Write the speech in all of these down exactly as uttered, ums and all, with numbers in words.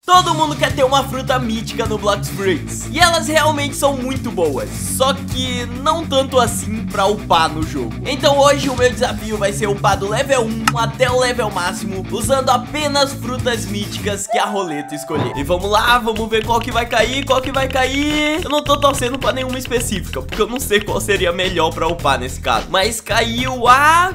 Todo mundo quer ter uma fruta mítica no Blox Fruits, e elas realmente são muito boas, só que não tanto assim pra upar no jogo. Então hoje o meu desafio vai ser upar do level um até o level máximo, usando apenas frutas míticas que a roleta escolher. E vamos lá, vamos ver qual que vai cair, qual que vai cair. Eu não tô torcendo pra nenhuma específica, porque eu não sei qual seria melhor pra upar nesse caso. Mas caiu a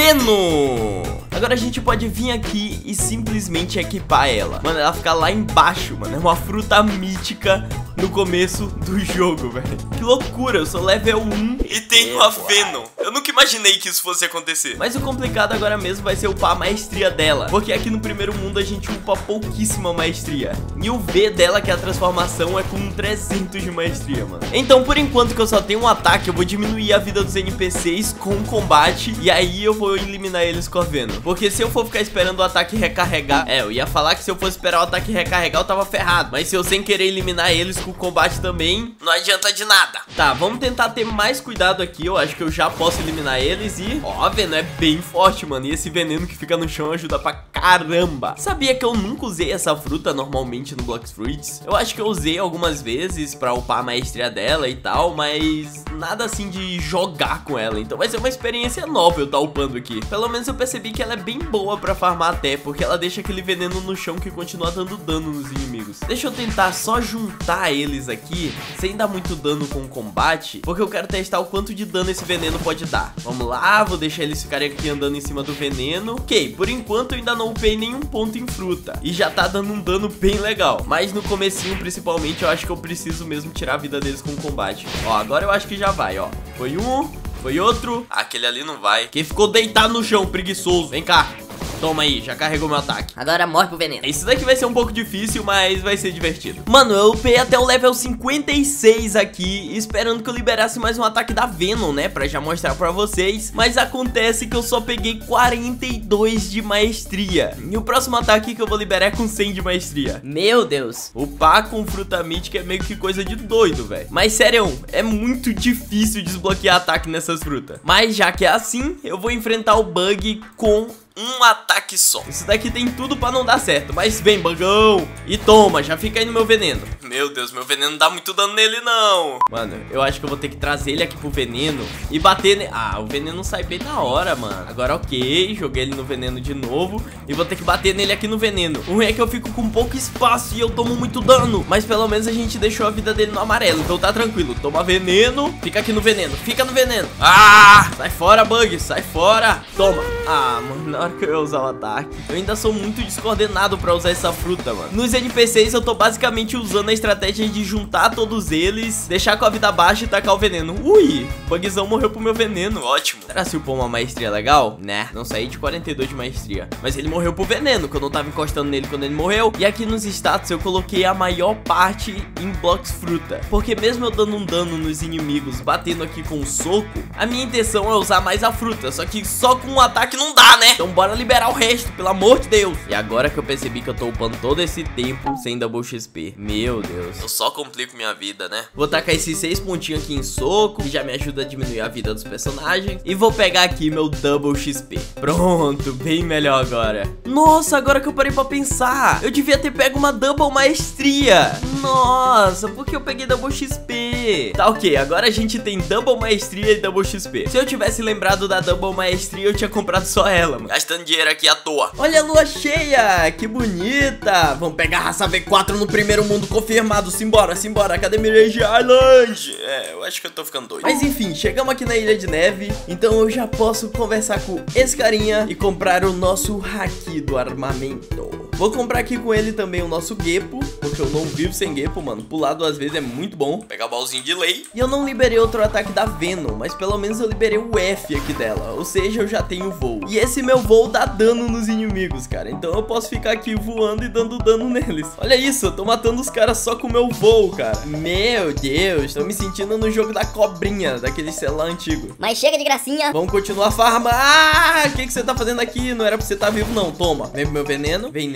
Venom. Agora a gente pode vir aqui e simplesmente equipar ela. Mano, ela fica lá embaixo, mano. É uma fruta mítica no começo do jogo, velho. Que loucura, eu sou level um e tenho uma Venom. Eu nunca imaginei que isso fosse acontecer. Mas o complicado agora mesmo vai ser upar a maestria dela, porque aqui no primeiro mundo a gente upa pouquíssima maestria. E o V dela, que é a transformação, é com trezentos de maestria, mano. Então por enquanto que eu só tenho um ataque, eu vou diminuir a vida dos N P Cs com o combate, e aí eu vou eliminar eles com a Venom. Porque se eu for ficar esperando o ataque recarregar, é, eu ia falar que se eu fosse esperar o ataque recarregar eu tava ferrado. Mas se eu sem querer eliminar eles com o combate também, não adianta de nada. Tá, vamos tentar ter mais cuidado aqui. Eu acho que eu já posso eliminar eles e... Ó, a Venom é bem forte, mano. E esse veneno que fica no chão ajuda pra caramba. Sabia que eu nunca usei essa fruta normalmente no Blox Fruits? Eu acho que eu usei algumas vezes pra upar a maestria dela e tal, mas nada assim de jogar com ela. Então vai ser uma experiência nova eu tá upando aqui. Pelo menos eu percebi que ela é bem boa pra farmar até, porque ela deixa aquele veneno no chão que continua dando dano nos inimigos. Deixa eu tentar só juntar eles aqui, sem dar muito dano com o combate, porque eu quero testar o quanto de dano esse veneno pode dar. Vamos lá, vou deixar eles ficarem aqui andando em cima do veneno. Ok, por enquanto eu ainda não upei nenhum ponto em fruta, e já tá dando um dano bem legal. Mas no comecinho, principalmente, eu acho que eu preciso mesmo tirar a vida deles com o combate. Ó, agora eu acho que já vai, ó. Foi um... Foi outro. Aquele ali não vai. Quem ficou deitado no chão, preguiçoso. Vem cá. Toma aí, já carregou meu ataque. Agora morre pro veneno. Isso daqui vai ser um pouco difícil, mas vai ser divertido. Mano, eu upei até o level cinquenta e seis aqui, esperando que eu liberasse mais um ataque da Venom, né? Pra já mostrar pra vocês. Mas acontece que eu só peguei quarenta e dois de maestria. E o próximo ataque que eu vou liberar é com cem de maestria. Meu Deus. Upar com fruta mítica é meio que coisa de doido, velho. Mas sério, é muito difícil desbloquear ataque nessas frutas. Mas já que é assim, eu vou enfrentar o bug com um ataque só. Isso daqui tem tudo pra não dar certo, mas vem, bugão. E toma, já fica aí no meu veneno. Meu Deus, meu veneno não dá muito dano nele, não. Mano, eu acho que eu vou ter que trazer ele aqui pro veneno e bater nele. Ah, o veneno sai bem na hora, mano. Agora ok, joguei ele no veneno de novo e vou ter que bater nele aqui no veneno. O ruim é que eu fico com pouco espaço e eu tomo muito dano, mas pelo menos a gente deixou a vida dele no amarelo, então tá tranquilo. Toma veneno, fica aqui no veneno, fica no veneno. Ah, sai fora, bug, sai fora. Toma. Ah, mano, na hora que eu ia usar o ataque, eu ainda sou muito descoordenado pra usar essa fruta, mano. Nos N P Cs eu tô basicamente usando a estratégia de juntar todos eles, deixar com a vida baixa e tacar o veneno. Ui, o bugzão morreu pro meu veneno, ótimo. Será que se upou uma maestria legal? Né, não saí de quarenta e dois de maestria, mas ele morreu pro veneno, que eu não tava encostando nele quando ele morreu. E aqui nos status eu coloquei a maior parte em Blox Fruta, porque mesmo eu dando um dano nos inimigos, batendo aqui com um soco, a minha intenção é usar mais a fruta, só que só com um ataque não dá, né? Então bora liberar o resto, pelo amor de Deus. E agora que eu percebi que eu tô upando todo esse tempo sem double X P. Meu Deus, eu só complico minha vida, né? Vou tacar esses seis pontinhos aqui em soco, que já me ajuda a diminuir a vida dos personagens. E vou pegar aqui meu double X P. Pronto, bem melhor agora. Nossa, agora que eu parei pra pensar, eu devia ter pego uma double maestria. Nossa, por que eu peguei double X P? Tá ok, agora a gente tem double maestria e double X P. Se eu tivesse lembrado da double maestria, eu tinha comprado só ela, mano. Gastando dinheiro aqui à toa. Olha a lua cheia, que bonita. Vamos pegar a raça V quatro no primeiro mundo confirmado. Simbora, simbora, cadê Mirage Island? É, eu acho que eu tô ficando doido. Mas enfim, chegamos aqui na Ilha de Neve, então eu já posso conversar com esse carinha e comprar o nosso haki do armamento. Vou comprar aqui com ele também o nosso Geppo, porque eu não vivo sem Geppo, mano. Pular duas vezes é muito bom. Pegar o baúzinho de lei. E eu não liberei outro ataque da Venom, mas pelo menos eu liberei o F aqui dela. Ou seja, eu já tenho voo. E esse meu voo dá dano nos inimigos, cara. Então eu posso ficar aqui voando e dando dano neles. Olha isso, eu tô matando os caras só com o meu voo, cara. Meu Deus, tô me sentindo no jogo da cobrinha, daquele celular antigo. Mas chega de gracinha. Vamos continuar a farmar. Ah, o que que você tá fazendo aqui? Não era pra você estar vivo, não. Toma. Vem pro meu veneno. Veneno.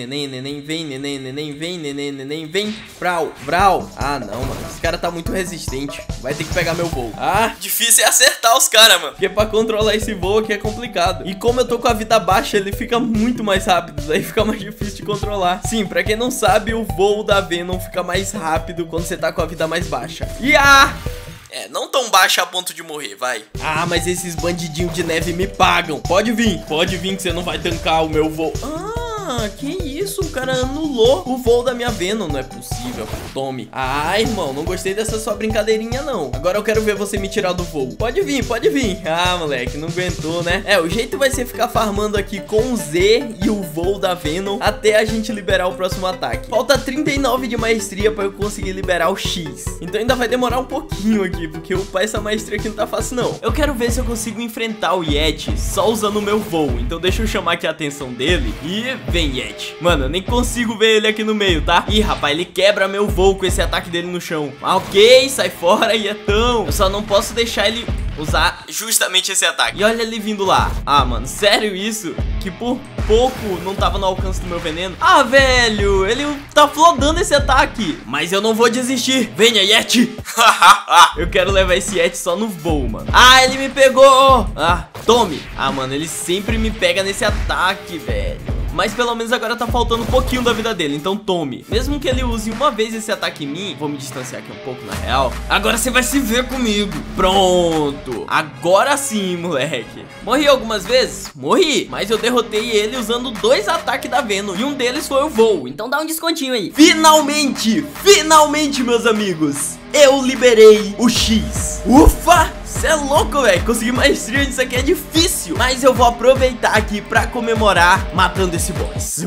neném, neném, vem, neném, neném, vem, neném, neném, vem. Vral, vral. Ah, não, mano. Esse cara tá muito resistente. Vai ter que pegar meu voo. Ah, difícil é acertar os caras, mano. Porque pra controlar esse voo aqui é complicado. E como eu tô com a vida baixa, ele fica muito mais rápido. Daí fica mais difícil de controlar. Sim, pra quem não sabe, o voo da Venom fica mais rápido quando você tá com a vida mais baixa. E ah! É, não tão baixa a ponto de morrer, vai. Ah, mas esses bandidinhos de neve me pagam. Pode vir, pode vir que você não vai tancar o meu voo. Ah, que isso? O cara anulou o voo da minha Venom. Não é possível, tome. Ah, irmão, não gostei dessa sua brincadeirinha, não. Agora eu quero ver você me tirar do voo. Pode vir, pode vir. Ah, moleque, não aguentou, né? É, o jeito vai ser ficar farmando aqui com o Z e o voo da Venom até a gente liberar o próximo ataque. Falta trinta e nove de maestria pra eu conseguir liberar o X. Então ainda vai demorar um pouquinho aqui, porque upar essa maestria aqui não tá fácil, não. Eu quero ver se eu consigo enfrentar o Yeti só usando o meu voo. Então deixa eu chamar aqui a atenção dele e vem, Yeti. Mano, eu nem consigo ver ele aqui no meio, tá? Ih, rapaz, ele quebra meu voo com esse ataque dele no chão. Ah, ok, sai fora, Yetão. Eu só não posso deixar ele usar justamente esse ataque. E olha ele vindo lá. Ah, mano, sério isso? Que por pouco não tava no alcance do meu veneno. Ah, velho, ele tá flodando esse ataque. Mas eu não vou desistir. Venha, Yeti. Eu quero levar esse Yeti só no voo, mano. Ah, ele me pegou. Ah, tome. Ah, mano, ele sempre me pega nesse ataque, velho. Mas pelo menos agora tá faltando um pouquinho da vida dele, então tome. Mesmo que ele use uma vez esse ataque em mim, vou me distanciar aqui um pouco na real. Agora você vai se ver comigo. Pronto. Agora sim, moleque. Morri algumas vezes? Morri. Mas eu derrotei ele usando dois ataques da Venom. E um deles foi o voo. Então dá um descontinho aí. Finalmente, finalmente, meus amigos, eu liberei o X. Ufa! Cê é louco, velho. Conseguir maestria nisso aqui é difícil. Mas eu vou aproveitar aqui pra comemorar matando esse boss.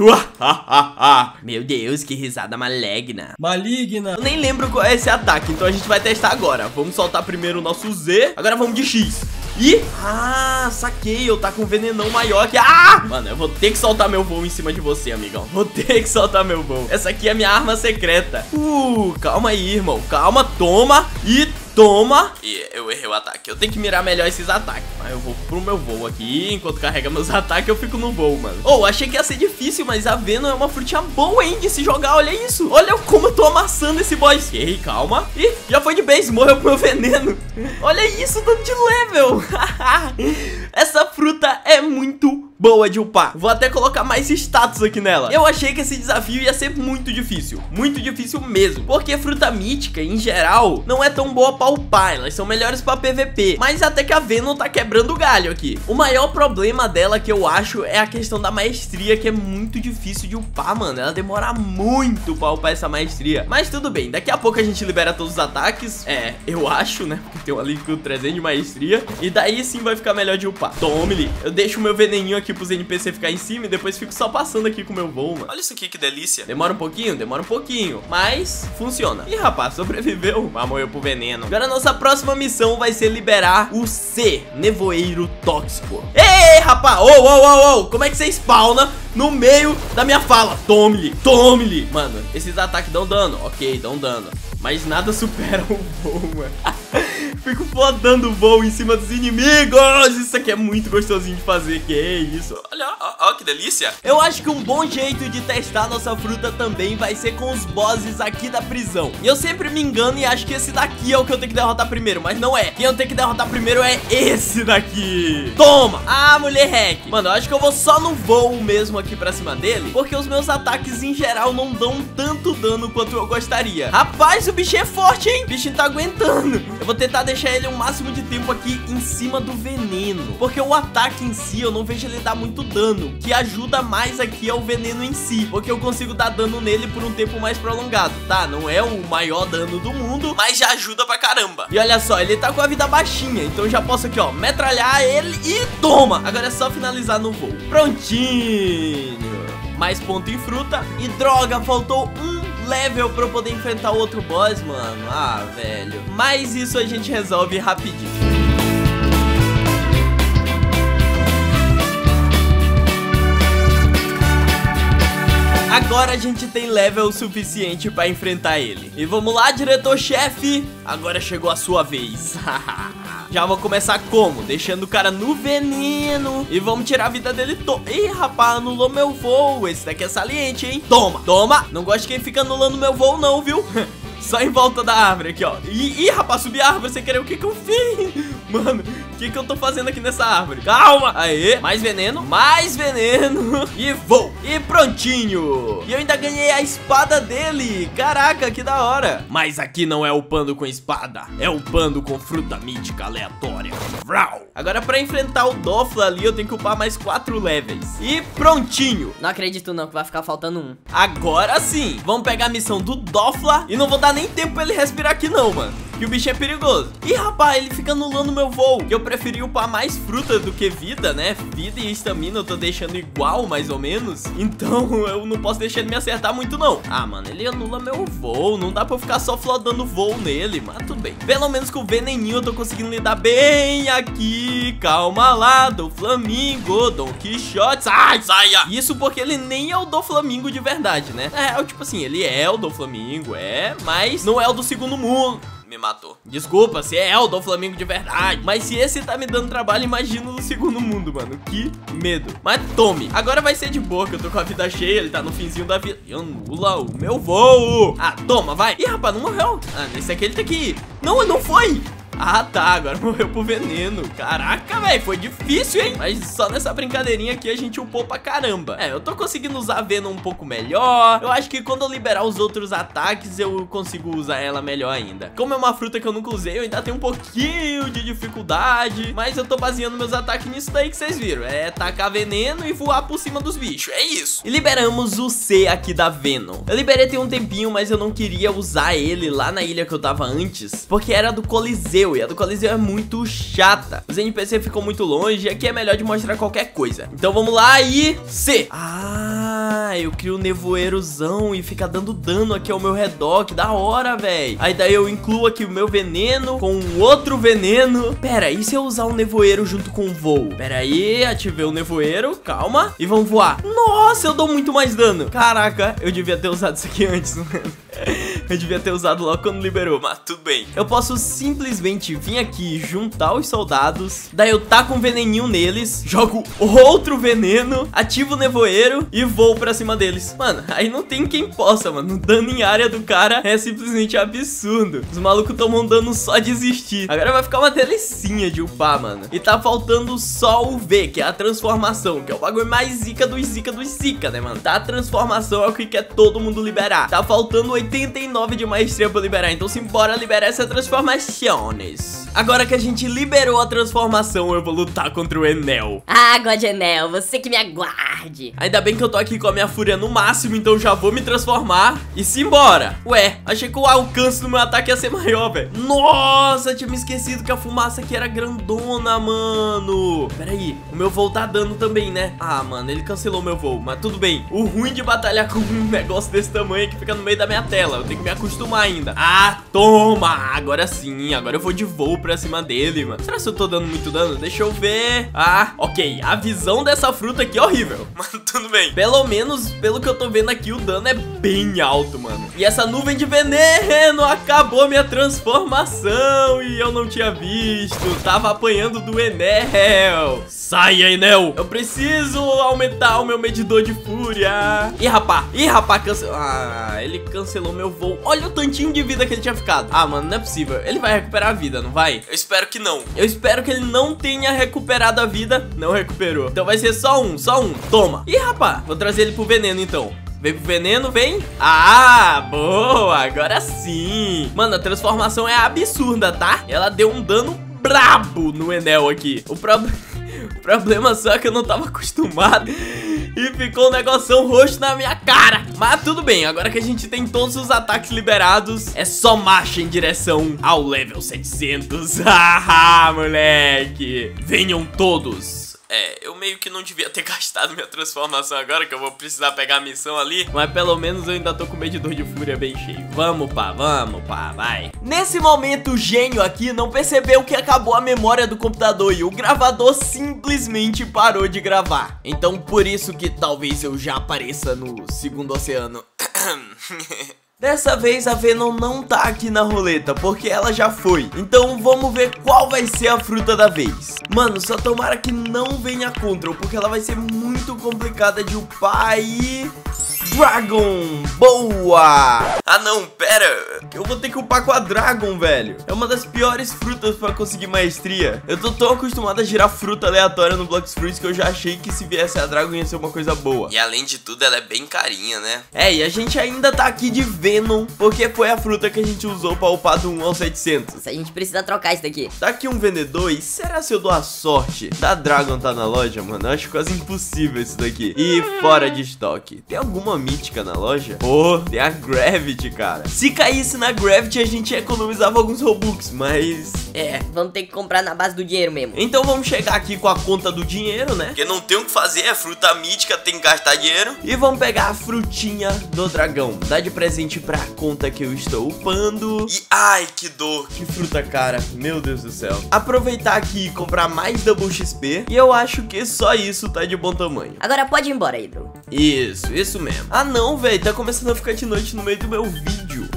Meu Deus, que risada maligna. Maligna. Eu nem lembro qual é esse ataque, então a gente vai testar agora. Vamos soltar primeiro o nosso Z. Agora vamos de X. E... ah, saquei. Eu tá com um venenão maior que... ah! Mano, eu vou ter que soltar meu voo em cima de você, amigão. Vou ter que soltar meu voo. Essa aqui é a minha arma secreta. Uh, calma aí, irmão. Calma, toma e... toma. E eu errei o ataque. Eu tenho que mirar melhor esses ataques. Mas eu vou pro meu voo aqui. Enquanto carrega meus ataques, eu fico no voo, mano. Oh, achei que ia ser difícil, mas a Venom é uma frutinha boa, hein, de se jogar. Olha isso. Olha como eu tô amassando esse boss. Ok, calma. Ih, já foi de base. Morreu pro meu veneno. Olha isso, tanto de level. Essa fruta é muito boa de upar. Vou até colocar mais status aqui nela. Eu achei que esse desafio ia ser muito difícil. Muito difícil mesmo. Porque fruta mítica, em geral, não é tão boa pra upar. Elas são melhores pra P V P. Mas até que a Venom tá quebrando o galho aqui. O maior problema dela, que eu acho, é a questão da maestria, que é muito difícil de upar, mano. Ela demora muito pra upar essa maestria. Mas tudo bem. Daqui a pouco a gente libera todos os ataques. É, eu acho, né? Porque tem um ali com trezentos de maestria. E daí sim vai ficar melhor de upar. Tome-lhe. Eu deixo o meu veneninho aqui pros N P C ficar em cima e depois fico só passando aqui com o meu voo, mano. Olha isso aqui, que delícia. Demora um pouquinho? Demora um pouquinho. Mas funciona. Ih, rapaz, sobreviveu. Mas morreu pro veneno. Agora a nossa próxima missão vai ser liberar o C, Nevoeiro Tóxico. Ei, rapaz. Ô, ô, ô, ô. Como é que você spawna no meio da minha fala? Tome-lhe. Tome-lhe. Mano, esses ataques dão dano. Ok, dão dano. Mas nada supera o voo, mano. Fico flodando o voo em cima dos inimigos. Isso aqui é muito gostosinho de fazer. Que é isso? Olha, ó, ó, que delícia. Eu acho que um bom jeito de testar nossa fruta também vai ser com os bosses aqui da prisão. E eu sempre me engano e acho que esse daqui é o que eu tenho que derrotar primeiro. Mas não é. Quem eu tenho que derrotar primeiro é esse daqui. Toma. Ah, mulher hack. Mano, eu acho que eu vou só no voo mesmo aqui pra cima dele, porque os meus ataques em geral não dão tanto dano quanto eu gostaria. Rapaz, o bichinho é forte, hein? O bichinho tá aguentando. Eu vou tentar deixar ele o máximo de tempo aqui em cima do veneno, porque o ataque em si eu não vejo ele dar muito dano. Que ajuda mais aqui é o veneno em si, porque eu consigo dar dano nele por um tempo mais prolongado, tá? Não é o maior dano do mundo, mas já ajuda pra caramba. E olha só, ele tá com a vida baixinha, então eu já posso aqui, ó, metralhar ele e toma! Agora é só finalizar no voo. Prontinho. Mais ponto em fruta. E droga, faltou um level pra eu poder enfrentar o outro boss, mano. Ah, velho. Mas isso a gente resolve rapidinho. Agora a gente tem level suficiente pra enfrentar ele. E vamos lá, diretor-chefe. Agora chegou a sua vez. Já vou começar como? Deixando o cara no veneno. E vamos tirar a vida dele toda. Ih, rapaz, anulou meu voo. Esse daqui é saliente, hein? Toma, toma. Não gosto de quem fica anulando meu voo não, viu? Só em volta da árvore aqui, ó. Ih, ih, rapaz, subi a árvore sem querer. O que que eu fiz? Mano, o que que eu tô fazendo aqui nessa árvore? Calma. Aê, mais veneno, mais veneno. E vou, e prontinho. E eu ainda ganhei a espada dele. Caraca, que da hora. Mas aqui não é upando com espada, é upando com fruta mítica aleatória. Vrau. Agora pra enfrentar o Dofla ali, eu tenho que upar mais quatro levels. E prontinho. Não acredito não, que vai ficar faltando um. Agora sim, vamos pegar a missão do Dofla. E não vou dar nem tempo pra ele respirar aqui não, mano, que o bicho é perigoso. Ih, rapaz, ele fica anulando meu voo. Que eu preferi upar mais fruta do que vida, né? Vida e estamina eu tô deixando igual, mais ou menos. Então eu não posso deixar ele me acertar muito, não. Ah, mano, ele anula meu voo. Não dá pra eu ficar só flodando voo nele, mas tudo bem. Pelo menos com o veneninho eu tô conseguindo lidar bem aqui. Calma lá, do Flamingo, Don Quixote. Sai, saia. Isso porque ele nem é o do Flamingo de verdade, né? É, tipo assim, ele é o do Flamingo, é, mas não é o do segundo mundo. Me matou. Desculpa, se é o do Flamingo de verdade. Mas se esse tá me dando trabalho, imagina no segundo mundo, mano. Que medo. Mas tome. Agora vai ser de boa, que eu tô com a vida cheia. Ele tá no finzinho da vida. E anula o meu voo. Ah, toma, vai. Ih, rapaz, não morreu. Ah, nesse aqui ele tem que ir. Não, não foi. Ah, tá, agora morreu pro veneno. Caraca, velho, foi difícil, hein? Mas só nessa brincadeirinha aqui a gente upou pra caramba. É, eu tô conseguindo usar a Venom um pouco melhor. Eu acho que quando eu liberar os outros ataques, eu consigo usar ela melhor ainda. Como é uma fruta que eu nunca usei, eu ainda tenho um pouquinho de dificuldade. Mas eu tô baseando meus ataques nisso daí que vocês viram. É tacar veneno e voar por cima dos bichos, é isso. E liberamos o C aqui da Venom. Eu liberei tem um tempinho, mas eu não queria usar ele lá na ilha que eu tava antes, porque era do Coliseu. E a do Coliseu é muito chata. Os N P C ficam muito longe e aqui é melhor de mostrar qualquer coisa. Então vamos lá e... C. Ah, eu crio um nevoeirozão e fica dando dano aqui ao meu redor. Que da hora, velho. Aí daí eu incluo aqui o meu veneno com um outro veneno. Pera, e se eu usar um nevoeiro junto com o voo? Pera aí, ativei o nevoeiro. Calma. E vamos voar. Nossa, eu dou muito mais dano. Caraca, eu devia ter usado isso aqui antes, mano. Eu devia ter usado logo quando liberou, mas tudo bem. Eu posso simplesmente vir aqui, juntar os soldados. Daí eu taco um veneninho neles, jogo outro veneno, ativo o nevoeiro e vou pra cima deles. Mano, aí não tem quem possa, mano. O dano em área do cara é simplesmente absurdo. Os malucos tomam dano só de existir. Agora vai ficar uma delicinha de upar, mano. E tá faltando só o V, que é a transformação, que é o bagulho mais zica dos zica dos zica, né, mano? Tá, a transformação é o que quer todo mundo liberar. Tá faltando oitenta e nove de maestria pra liberar, então simbora liberar essa transformações. Agora que a gente liberou a transformação, eu vou lutar contra o Enel. Ah, God Enel, você que me aguarde. Ainda bem que eu tô aqui com a minha fúria no máximo, então já vou me transformar e simbora. Ué, achei que o alcance do meu ataque ia ser maior, velho. Nossa, tinha me esquecido que a fumaça aqui era grandona, mano. Pera aí, o meu voo tá dando também, né? Ah, mano, ele cancelou meu voo, mas tudo bem. O ruim de batalhar com um negócio desse tamanho é que fica no meio da minha tela. Eu tenho que me acostumar ainda. Ah, toma! Agora sim, agora eu vou de voo pra cima dele, mano. Será que eu tô dando muito dano? Deixa eu ver. Ah, ok. A visão dessa fruta aqui é horrível. Mas tudo bem. Pelo menos, pelo que eu tô vendo aqui, o dano é bem alto, mano. E essa nuvem de veneno acabou minha transformação. E eu não tinha visto. Tava apanhando do Enel. Saia, Enel. Eu preciso aumentar o meu medidor de fúria. Ih, rapá. Ih, rapá, cancelou. Ah, ele cancelou meu voo. Olha o tantinho de vida que ele tinha ficado. Ah, mano, não é possível. Ele vai recuperar a vida, não vai? Eu espero que não. Eu espero que ele não tenha recuperado a vida. Não recuperou. Então vai ser só um, só um. Toma. Ih, rapá. Vou trazer ele pro veneno, então. Vem pro veneno, vem. Ah, boa. Agora sim. Mano, a transformação é absurda, tá? Ela deu um dano brabo no Enel aqui. O, pro... o problema só é que eu não tava acostumado. E ficou um negoção roxo na minha cara. Mas tudo bem, agora que a gente tem todos os ataques liberados, é só marcha em direção ao level setecentos. Haha, moleque. Venham todos. É, eu meio que não devia ter gastado minha transformação agora, que eu vou precisar pegar a missão ali. Mas pelo menos eu ainda tô com o medidor de fúria bem cheio. Vamos, pá, vamos, pá, vai. Nesse momento, o gênio aqui não percebeu que acabou a memória do computador e o gravador simplesmente parou de gravar. Então por isso que talvez eu já apareça no segundo oceano. Dessa vez a Venom não tá aqui na roleta, porque ela já foi. Então vamos ver qual vai ser a fruta da vez. Mano, só tomara que não venha Control, porque ela vai ser muito complicada de upar e... Dragon, boa! Ah não, pera, eu vou ter que upar com a Dragon, velho. É uma das piores frutas pra conseguir maestria. Eu tô tão acostumado a girar fruta aleatória no Blox Fruits que eu já achei que se viesse a Dragon ia ser uma coisa boa. E além de tudo, ela é bem carinha, né? É, e a gente ainda tá aqui de Venom, porque foi a fruta que a gente usou pra upar do um ao setecentos. A gente precisa trocar isso daqui. Tá aqui um vendedor, e será se eu dou a sorte da Dragon tá na loja, mano? Eu acho quase impossível isso daqui. E fora de estoque. Tem alguma mítica na loja? Pô, tem a Gravity, cara. Se caísse na Gravity, a gente economizava alguns Robux, mas... É, vamos ter que comprar na base do dinheiro mesmo. Então vamos chegar aqui com a conta do dinheiro, né? Porque não tem o que fazer, é fruta mítica, tem que gastar dinheiro. E vamos pegar a frutinha do dragão. Dá de presente pra conta que eu estou upando. E ai, que dor, que fruta cara. Meu Deus do céu. Aproveitar aqui e comprar mais Double X P. E eu acho que só isso tá de bom tamanho. Agora pode ir embora aí, bro. Isso, isso mesmo. Ah não, velho, tá começando a ficar de noite no meio do meu vídeo.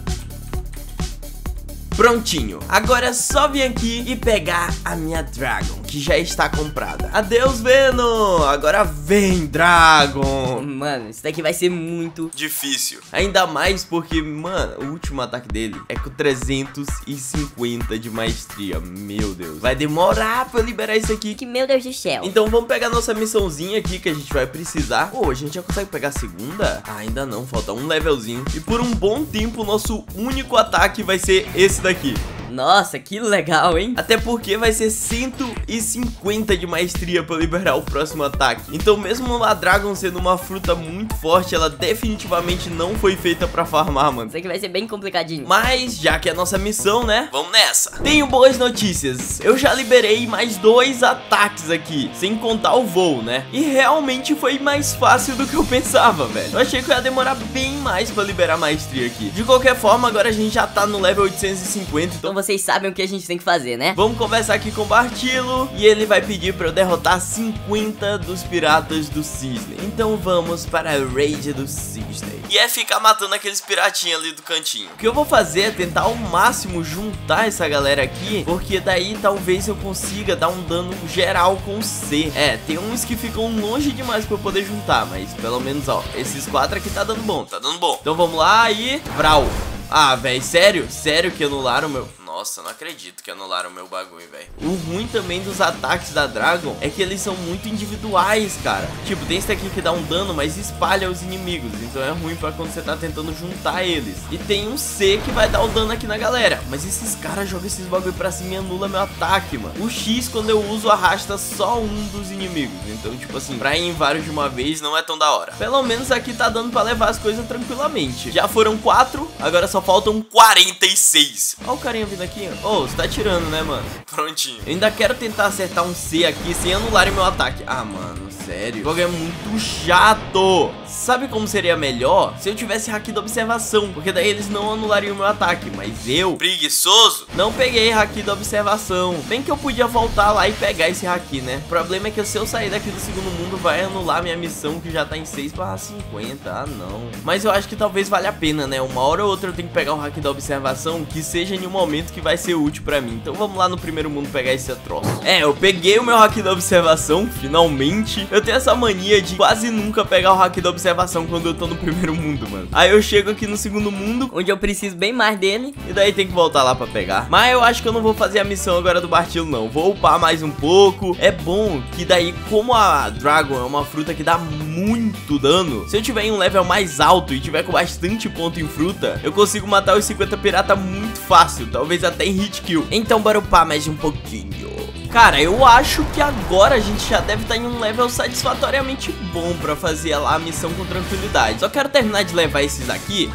Prontinho, agora é só vir aqui e pegar a minha Dragon, que já está comprada. Adeus, Venom, agora vem, Dragon. Mano, isso daqui vai ser muito difícil. Ainda mais porque, mano, o último ataque dele é com trezentos e cinquenta de maestria. Meu Deus, vai demorar pra eu liberar isso aqui. Que meu Deus do céu. Então vamos pegar nossa missãozinha aqui que a gente vai precisar. Pô, a gente já consegue pegar a segunda? Ah, ainda não, falta um levelzinho. E por um bom tempo, o nosso único ataque vai ser esse daqui. Nossa, que legal, hein? Até porque vai ser cento e cinquenta de maestria pra liberar o próximo ataque. Então mesmo a Dragon sendo uma fruta muito forte, ela definitivamente não foi feita pra farmar, mano. Isso aqui vai ser bem complicadinho. Mas já que é a nossa missão, né? Vamos nessa. Tenho boas notícias. Eu já liberei mais dois ataques aqui, sem contar o voo, né? E realmente foi mais fácil do que eu pensava, velho. Eu achei que ia demorar bem mais pra liberar maestria aqui. De qualquer forma, agora a gente já tá no level oitocentos e cinquenta, então... vocês sabem o que a gente tem que fazer, né? Vamos conversar aqui com o Bartilo e ele vai pedir pra eu derrotar cinquenta dos piratas do Cisne. Então vamos para a raid do Cisne. E é ficar matando aqueles piratinhos ali do cantinho. O que eu vou fazer é tentar ao máximo juntar essa galera aqui, porque daí talvez eu consiga dar um dano geral com o C. É, tem uns que ficam longe demais pra eu poder juntar, mas pelo menos, ó, esses quatro aqui tá dando bom, tá dando bom. Então vamos lá e... Vral. Ah, velho, sério? Sério que anularam o meu... Nossa, não acredito que anularam o meu bagulho, velho. O ruim também dos ataques da Dragon é que eles são muito individuais, cara. Tipo, tem esse aqui que dá um dano, mas espalha os inimigos. Então é ruim pra quando você tá tentando juntar eles. E tem um C que vai dar o dano aqui na galera. Mas esses caras jogam esses bagulho pra cima e anula meu ataque, mano. O X, quando eu uso, arrasta só um dos inimigos. Então, tipo assim, pra ir em vários de uma vez não é tão da hora. Pelo menos aqui tá dando pra levar as coisas tranquilamente. Já foram quatro, agora só faltam quarenta e seis. Olha o carinha vindo aqui, ó. Oh, você tá tirando, né, mano? Prontinho. Eu ainda quero tentar acertar um C aqui sem anular meu ataque. Ah, mano, sério. O jogo é muito chato. Sabe como seria melhor? Se eu tivesse haki da observação, porque daí eles não anulariam o meu ataque. Mas eu, preguiçoso, não peguei haki da observação. Bem que eu podia voltar lá e pegar esse haki, né? O problema é que se eu sair daqui do segundo mundo, vai anular minha missão, que já tá em seis barra cinquenta. Ah, não. Mas eu acho que talvez valha a pena, né? Uma hora ou outra eu tenho que pegar o haki da observação, que seja em um momento que vai ser útil pra mim. Então vamos lá no primeiro mundo pegar esse troço. É, eu peguei o meu haki da observação, finalmente. Eu tenho essa mania de quase nunca pegar o haki da observação quando eu tô no primeiro mundo, mano. Aí eu chego aqui no segundo mundo, onde eu preciso bem mais dele, e daí tem que voltar lá pra pegar. Mas eu acho que eu não vou fazer a missão agora do Bartilo, não. Vou upar mais um pouco. É bom que daí, como a Dragon é uma fruta que dá muito dano, se eu tiver em um level mais alto e tiver com bastante ponto em fruta, eu consigo matar os cinquenta pirata muito fácil, talvez até em hit kill. Então bora upar mais um pouquinho. Cara, eu acho que agora a gente já deve estar em um level satisfatoriamente bom pra fazer lá a missão com tranquilidade. Só quero terminar de levar esses aqui.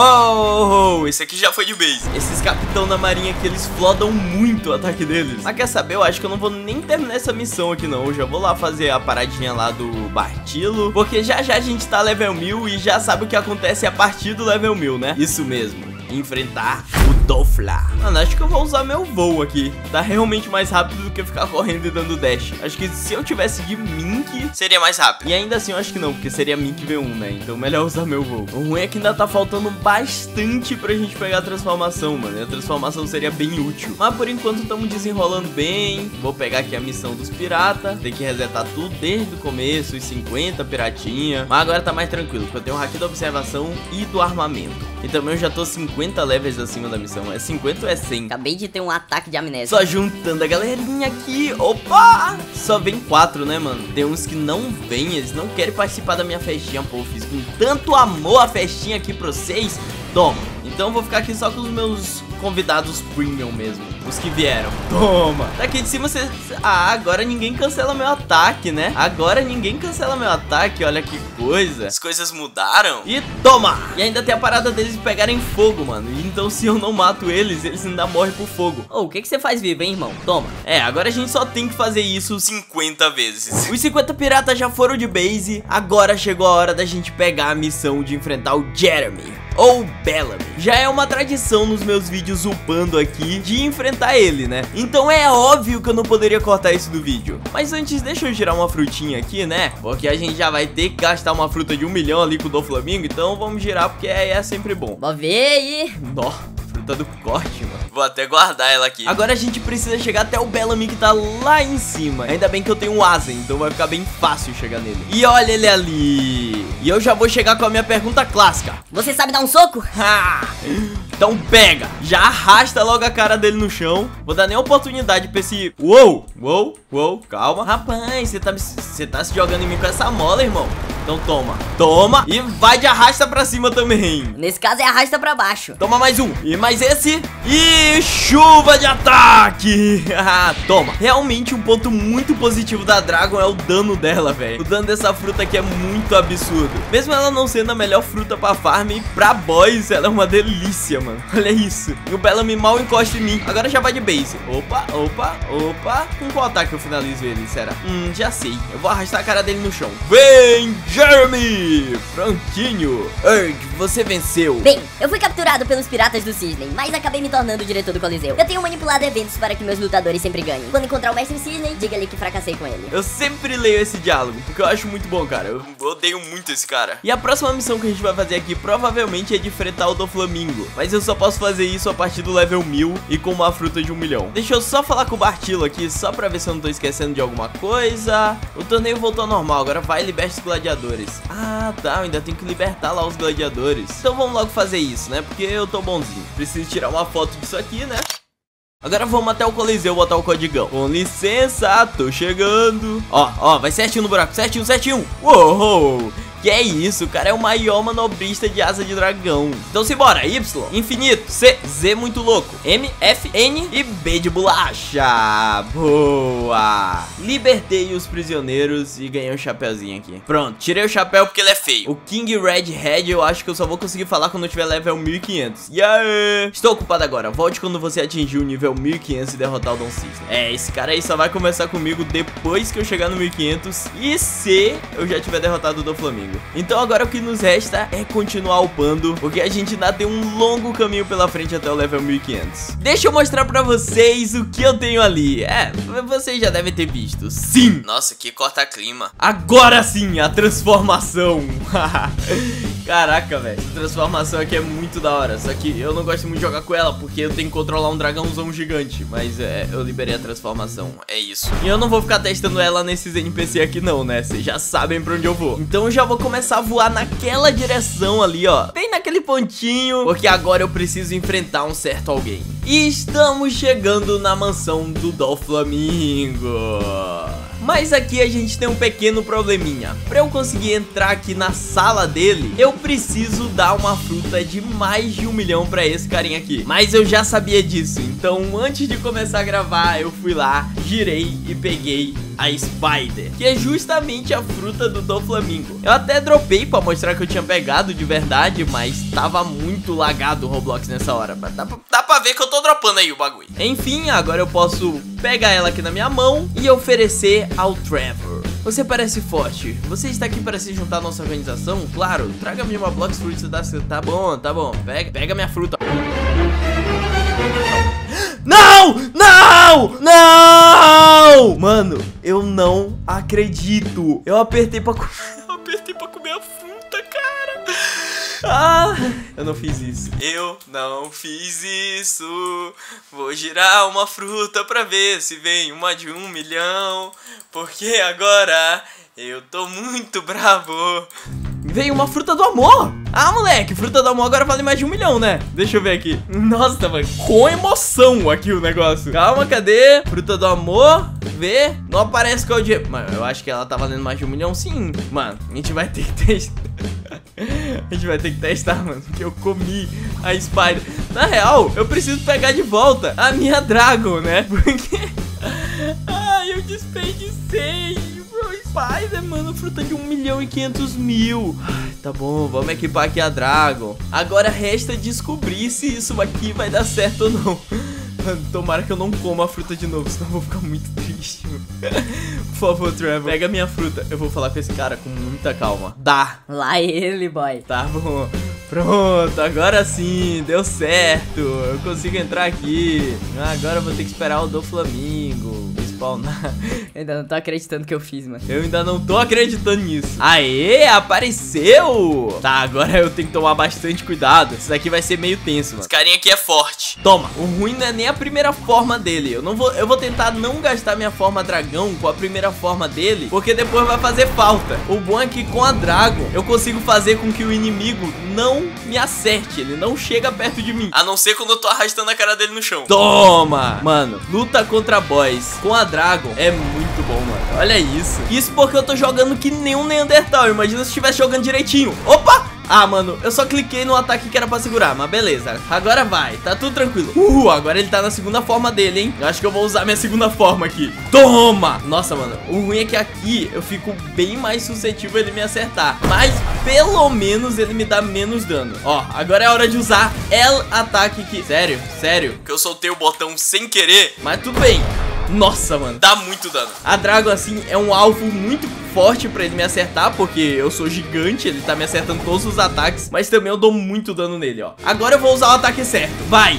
Uou, esse aqui já foi de base. Esses capitão da marinha aqui, eles flodam muito o ataque deles. Mas quer saber, eu acho que eu não vou nem terminar essa missão aqui não. Eu já vou lá fazer a paradinha lá do Bartilo, porque já já a gente tá level mil e já sabe o que acontece a partir do level mil, né? Isso mesmo, enfrentar o Dofla. Mano, acho que eu vou usar meu voo aqui. Tá realmente mais rápido do que ficar correndo e dando dash. Acho que se eu tivesse de Mink, seria mais rápido. E ainda assim eu acho que não, porque seria Mink V um, né? Então melhor usar meu voo. O ruim é que ainda tá faltando bastante pra gente pegar a transformação, mano. E a transformação seria bem útil. Mas por enquanto estamos desenrolando bem. Vou pegar aqui a missão dos piratas. Tem que resetar tudo desde o começo, os cinquenta piratinha. Mas agora tá mais tranquilo, porque eu tenho o hack da observação e do armamento. E também eu já tô cinquenta levels acima da missão. É cinquenta ou é cem? Acabei de ter um ataque de amnésia. Só juntando a galerinha aqui. Opa! Só vem quatro, né, mano? Tem uns que não vêm, eles não querem participar da minha festinha. Pô, eu fiz com tanto amor a festinha aqui pra vocês. Toma. Então eu vou ficar aqui só com os meus convidados premium mesmo, os que vieram. Toma. Daqui de cima você... Ah, agora ninguém cancela meu ataque, né? Agora ninguém cancela meu ataque, olha que coisa. As coisas mudaram. E toma. E ainda tem a parada deles pegarem fogo, mano. Então se eu não mato eles, eles ainda morrem por fogo. Ô, oh, o que que você faz vivo, hein, irmão? Toma. É, agora a gente só tem que fazer isso cinquenta vezes. Os cinquenta piratas já foram de base. Agora chegou a hora da gente pegar a missão de enfrentar o Jeremy ou Bellamy. Já é uma tradição nos meus vídeos upando aqui de enfrentar ele, né? Então é óbvio que eu não poderia cortar isso do vídeo. Mas antes deixa eu girar uma frutinha aqui, né? Porque a gente já vai ter que gastar uma fruta de um milhão ali com o Doflamingo. Então vamos girar porque é, é sempre bom. Vou ver aí. Nó, fruta do corte, mano. Vou até guardar ela aqui. Agora a gente precisa chegar até o Bellamy que tá lá em cima. Ainda bem que eu tenho um asa, então vai ficar bem fácil chegar nele. E olha ele ali. E eu já vou chegar com a minha pergunta clássica. Você sabe dar um soco? Ha! Então pega. Já arrasta logo a cara dele no chão. Vou dar nem oportunidade pra esse... Uou, uou, uou, calma. Rapaz, você tá, você tá se jogando em mim com essa mola, irmão. Então toma, toma. E vai de arrasta pra cima também. Nesse caso é arrasta pra baixo. Toma mais um, e mais esse. E chuva de ataque. Toma. Realmente um ponto muito positivo da Dragon é o dano dela, velho. O dano dessa fruta aqui é muito absurdo. Mesmo ela não sendo a melhor fruta pra farm, pra boys ela é uma delícia, mano. Olha isso. E o Bellamy mal encosta em mim. Agora já vai de base. Opa, opa, opa. Com qual ataque eu finalizo ele, será? Hum, já sei. Eu vou arrastar a cara dele no chão. Vem, Jeremy! Prontinho! Erg, você venceu! Bem, eu fui capturado pelos piratas do Cisne, mas acabei me tornando o diretor do Coliseu. Eu tenho manipulado eventos para que meus lutadores sempre ganhem. Quando encontrar o mestre Cisne, diga-lhe que fracassei com ele. Eu sempre leio esse diálogo, porque eu acho muito bom, cara. Eu odeio muito esse cara. E a próxima missão que a gente vai fazer aqui provavelmente é de enfrentar o Doflamingo. Mas eu só posso fazer isso a partir do level mil e com uma fruta de um milhão. Deixa eu só falar com o Bartilo aqui, só pra ver se eu não tô esquecendo de alguma coisa. O torneio voltou ao normal, agora vai e liberte os gladiadores. Ah, tá, eu ainda tenho que libertar lá os gladiadores. Então vamos logo fazer isso, né? Porque eu tô bonzinho. Preciso tirar uma foto disso aqui, né? Agora vamos até o Coliseu botar o codigão. Com licença, tô chegando. Ó, ó, vai certinho no buraco, certinho, certinho. Uou! Que é isso, o cara é o maior manobrista de asa de dragão. Então simbora, Y, infinito, C, Z muito louco, M, F, N e B de bolacha. Boa. Libertei os prisioneiros e ganhei um chapéuzinho aqui. Pronto, tirei o chapéu porque ele é feio. O King Redhead eu acho que eu só vou conseguir falar quando eu tiver level mil e quinhentos. E aí? Estou ocupado agora, volte quando você atingir o nível mil e quinhentos e derrotar o Don Cisne. É, esse cara aí só vai conversar comigo depois que eu chegar no mil e quinhentos e se eu já tiver derrotado o Doflamingo. Então agora o que nos resta é continuar upando, porque a gente ainda tem um longo caminho pela frente até o level mil e quinhentos. Deixa eu mostrar pra vocês o que eu tenho ali. É, vocês já devem ter visto. Sim! Nossa, que corta-clima. Agora sim, a transformação. Caraca, velho, essa transformação aqui é muito da hora. Só que eu não gosto muito de jogar com ela, porque eu tenho que controlar um dragãozão gigante. Mas é, eu liberei a transformação, é isso. E eu não vou ficar testando ela nesses N P C aqui não, né? Vocês já sabem pra onde eu vou. Então eu já vou começar a voar naquela direção ali, ó, bem naquele pontinho, porque agora eu preciso enfrentar um certo alguém. E estamos chegando na mansão do Doflamingo. Mas aqui a gente tem um pequeno probleminha. Pra eu conseguir entrar aqui na sala dele, eu preciso dar uma fruta de mais de um milhão pra esse carinha aqui. Mas eu já sabia disso, então antes de começar a gravar, eu fui lá, girei e peguei a Spider, que é justamente a fruta do Doflamingo. Eu até dropei pra mostrar que eu tinha pegado de verdade, mas tava muito lagado o Roblox nessa hora. Mas dá, dá pra ver que eu tô dropando aí o bagulho. Enfim, agora eu posso pegar ela aqui na minha mão e oferecer ao Trevor. Você parece forte. Você está aqui para se juntar à nossa organização? Claro, traga-me uma Blox Fruits da... Tá bom, tá bom. Pega, pega minha fruta. Não! Não! Não! Mano, eu não acredito. Eu apertei pra comer. Eu apertei pra comer a fruta, cara. Ah, eu não fiz isso. Eu não fiz isso. Vou girar uma fruta pra ver se vem uma de um milhão. Porque agora eu tô muito bravo. Veio uma fruta do amor. Ah, moleque, fruta do amor agora vale mais de um milhão, né? Deixa eu ver aqui. Nossa, mano, com emoção aqui o negócio. Calma, cadê? Fruta do amor, vê. Não aparece qual é o dinheiro. Mano, eu acho que ela tá valendo mais de um milhão, sim. Mano, a gente vai ter que testar. A gente vai ter que testar, mano, porque eu comi a Spider. Na real, eu preciso pegar de volta a minha Dragon, né? Porque... Ai, eu desperdicei meu Spider, mano. Fruta de um milhão e quinhentos mil. Ai, tá bom, vamos equipar aqui a Dragon. Agora resta descobrir se isso aqui vai dar certo ou não. Mano, tomara que eu não coma a fruta de novo, senão eu vou ficar muito triste. Por favor, Trevor, pega a minha fruta. Eu vou falar com esse cara com muita calma. Dá. Lá ele, boy. Tá bom. Pronto, agora sim, deu certo. Eu consigo entrar aqui. Agora eu vou ter que esperar o do Flamingo spawnar. Eu ainda não tô acreditando que eu fiz, mano. Eu ainda não tô acreditando nisso. Aê, apareceu. Tá, agora eu tenho que tomar bastante cuidado. Isso daqui vai ser meio tenso, mano. Esse carinha aqui é forte. Toma, o ruim não é nem a primeira forma dele. Eu não vou, eu vou tentar não gastar minha forma dragão com a primeira forma dele, porque depois vai fazer falta. O bom é que com a Dragon eu consigo fazer com que o inimigo não me acerte, ele não chega perto de mim, a não ser quando eu tô arrastando a cara dele no chão. Toma! Mano, luta contra boss com a Dragon é muito bom, mano. Olha isso. Isso porque eu tô jogando que nem um Neandertal. Imagina se eu estivesse jogando direitinho. Opa! Ah, mano, eu só cliquei no ataque que era pra segurar, mas beleza. Agora vai, tá tudo tranquilo. Uhul, agora ele tá na segunda forma dele, hein? Eu acho que eu vou usar minha segunda forma aqui. Toma! Nossa, mano, o ruim é que aqui eu fico bem mais suscetível a ele me acertar, mas pelo menos ele me dá menos dano. Ó, agora é hora de usar El Ataque aqui. Sério, sério, que eu soltei o botão sem querer, mas tudo bem. Nossa, mano, dá muito dano. A Dragon, assim, é um alvo muito forte pra ele me acertar, porque eu sou gigante, ele tá me acertando todos os ataques, mas também eu dou muito dano nele, ó. Agora eu vou usar o ataque certo. Vai.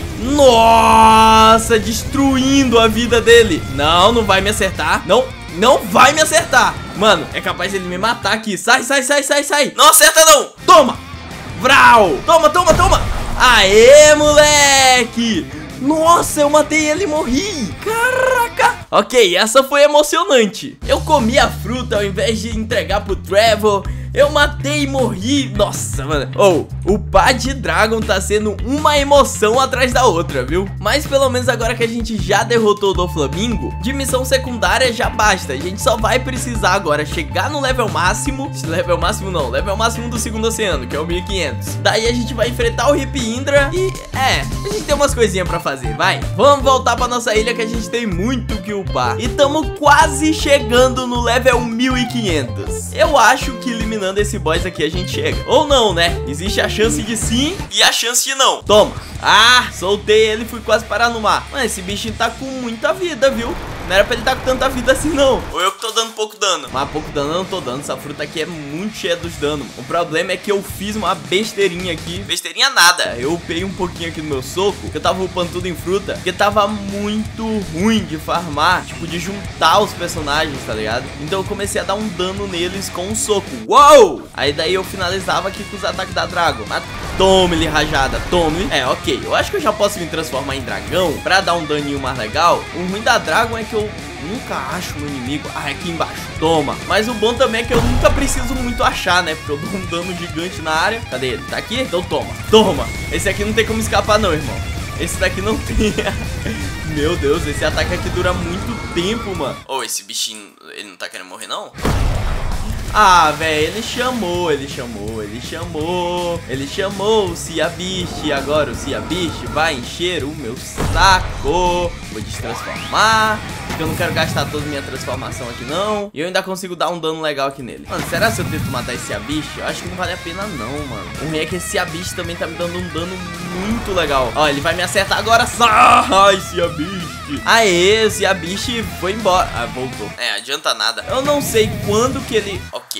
Nossa, destruindo a vida dele. Não, não vai me acertar. Não, não vai me acertar. Mano, é capaz de ele me matar aqui. Sai, sai, sai, sai, sai. Não acerta, não. Toma. Vral. Toma, toma, toma. Aê, moleque. Nossa, eu matei ele e morri. Caraca. Ok, essa foi emocionante. Eu comi a fruta ao invés de entregar pro Trevor. Eu matei e morri. Nossa, mano. Oh, o pá de Dragon tá sendo uma emoção atrás da outra, viu? Mas pelo menos agora que a gente já derrotou o do Flamingo, de missão secundária já basta. A gente só vai precisar agora chegar no level máximo. Level máximo não, level máximo do segundo oceano, que é o mil e quinhentos. Daí a gente vai enfrentar o Rip Indra e, é, a gente tem umas coisinhas pra fazer, vai. Vamos voltar pra nossa ilha que a gente tem muito que upar. E tamo quase chegando no level mil e quinhentos. Eu acho que eliminando esse boss aqui a gente chega. Ou não, né? Existe a chance de sim e a chance de não. Toma. Ah, soltei ele e fui quase parar no mar. Mano, esse bichinho tá com muita vida, viu? Não era pra ele estar com tanta vida assim, não. Ou eu que tô dando pouco dano. Mas pouco dano eu não tô dando. Essa fruta aqui é muito cheia dos danos. O problema é que eu fiz uma besteirinha aqui. Besteirinha nada. Eu upei um pouquinho aqui no meu soco, que eu tava upando tudo em fruta, porque tava muito ruim de farmar, tipo, de juntar os personagens, tá ligado? Então eu comecei a dar um dano neles com um soco. Uou! Aí daí eu finalizava aqui com os ataques da Dragon. Mas tome-lhe, rajada, tome. É, ok. Eu acho que eu já posso me transformar em dragão pra dar um daninho mais legal. O ruim da Dragon é que eu nunca acho no inimigo. Ah, é aqui embaixo. Toma. Mas o bom também é que eu nunca preciso muito achar, né? Porque eu dou um dano gigante na área. Cadê ele? Tá aqui? Então toma. Toma. Esse aqui não tem como escapar não, irmão. Esse daqui não tem. Meu Deus, esse ataque aqui dura muito tempo, mano. Ô, oh, esse bichinho, ele não tá querendo morrer, não? Ah, velho, ele chamou, ele chamou, ele chamou. Ele chamou o Ciabiche. Agora o Ciabiche vai encher o meu saco. Vou destransformar, porque eu não quero gastar toda a minha transformação aqui, não. E eu ainda consigo dar um dano legal aqui nele. Mano, será que eu tento matar esse Ciabiche? Eu acho que não vale a pena, não, mano. O ruim é que esse Ciabiche também tá me dando um dano muito legal. Ó, ele vai me acertar agora. Sai, Ciabiche. Aê, o Ciabiche foi embora. Ah, voltou. É, adianta nada. Eu não sei quando que ele... Ok,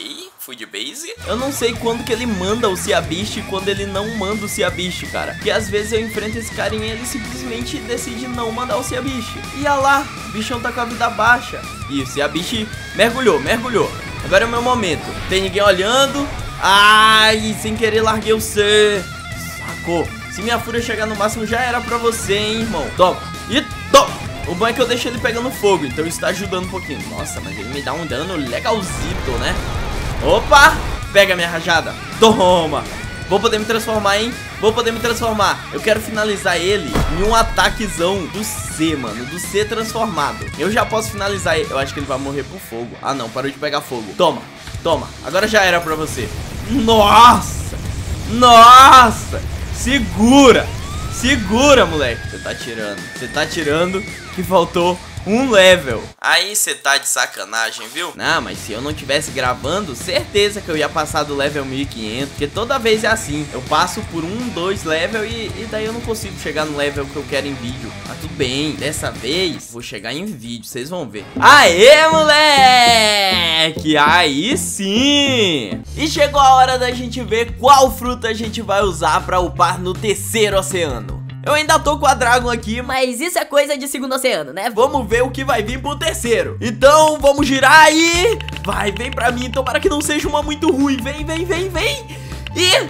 Food Base? Eu não sei quando que ele manda o Sea Beast e quando ele não manda o Sea Beast, cara. Porque às vezes eu enfrento esse carinha e ele simplesmente decide não mandar o Sea Beast. E olha lá, o bichão tá com a vida baixa. Isso, Sea Beast mergulhou, mergulhou. Agora é o meu momento. Tem ninguém olhando. Ai, sem querer larguei o C. Sacou. Se minha fúria chegar no máximo já era pra você, hein, irmão. Toma. E toma. O bom é que eu deixo ele pegando fogo, então isso tá ajudando um pouquinho. Nossa, mas ele me dá um dano legalzito, né? Opa! Pega minha rajada. Toma! Vou poder me transformar, hein? Vou poder me transformar. Eu quero finalizar ele em um ataquezão do C, mano. Do C transformado. Eu já posso finalizar ele. Eu acho que ele vai morrer por fogo. Ah, não. Parou de pegar fogo. Toma. Toma. Agora já era pra você. Nossa! Nossa! Segura! Segura, moleque. Você tá tirando. Você tá tirando que faltou um level. Aí você tá de sacanagem, viu? Não, mas se eu não tivesse gravando, certeza que eu ia passar do level mil e quinhentos. Porque toda vez é assim. Eu passo por um, dois level e, e daí eu não consigo chegar no level que eu quero em vídeo. Mas tudo bem, dessa vez vou chegar em vídeo, vocês vão ver. Aê, moleque! Aí sim! E chegou a hora da gente ver qual fruta a gente vai usar pra upar no terceiro oceano. Eu ainda tô com a Dragon aqui, mas isso é coisa de segundo oceano, né? Vamos ver o que vai vir pro terceiro. Então, vamos girar aí. Vai, vem pra mim. Tomara que não seja uma muito ruim. Vem, vem, vem, vem. E...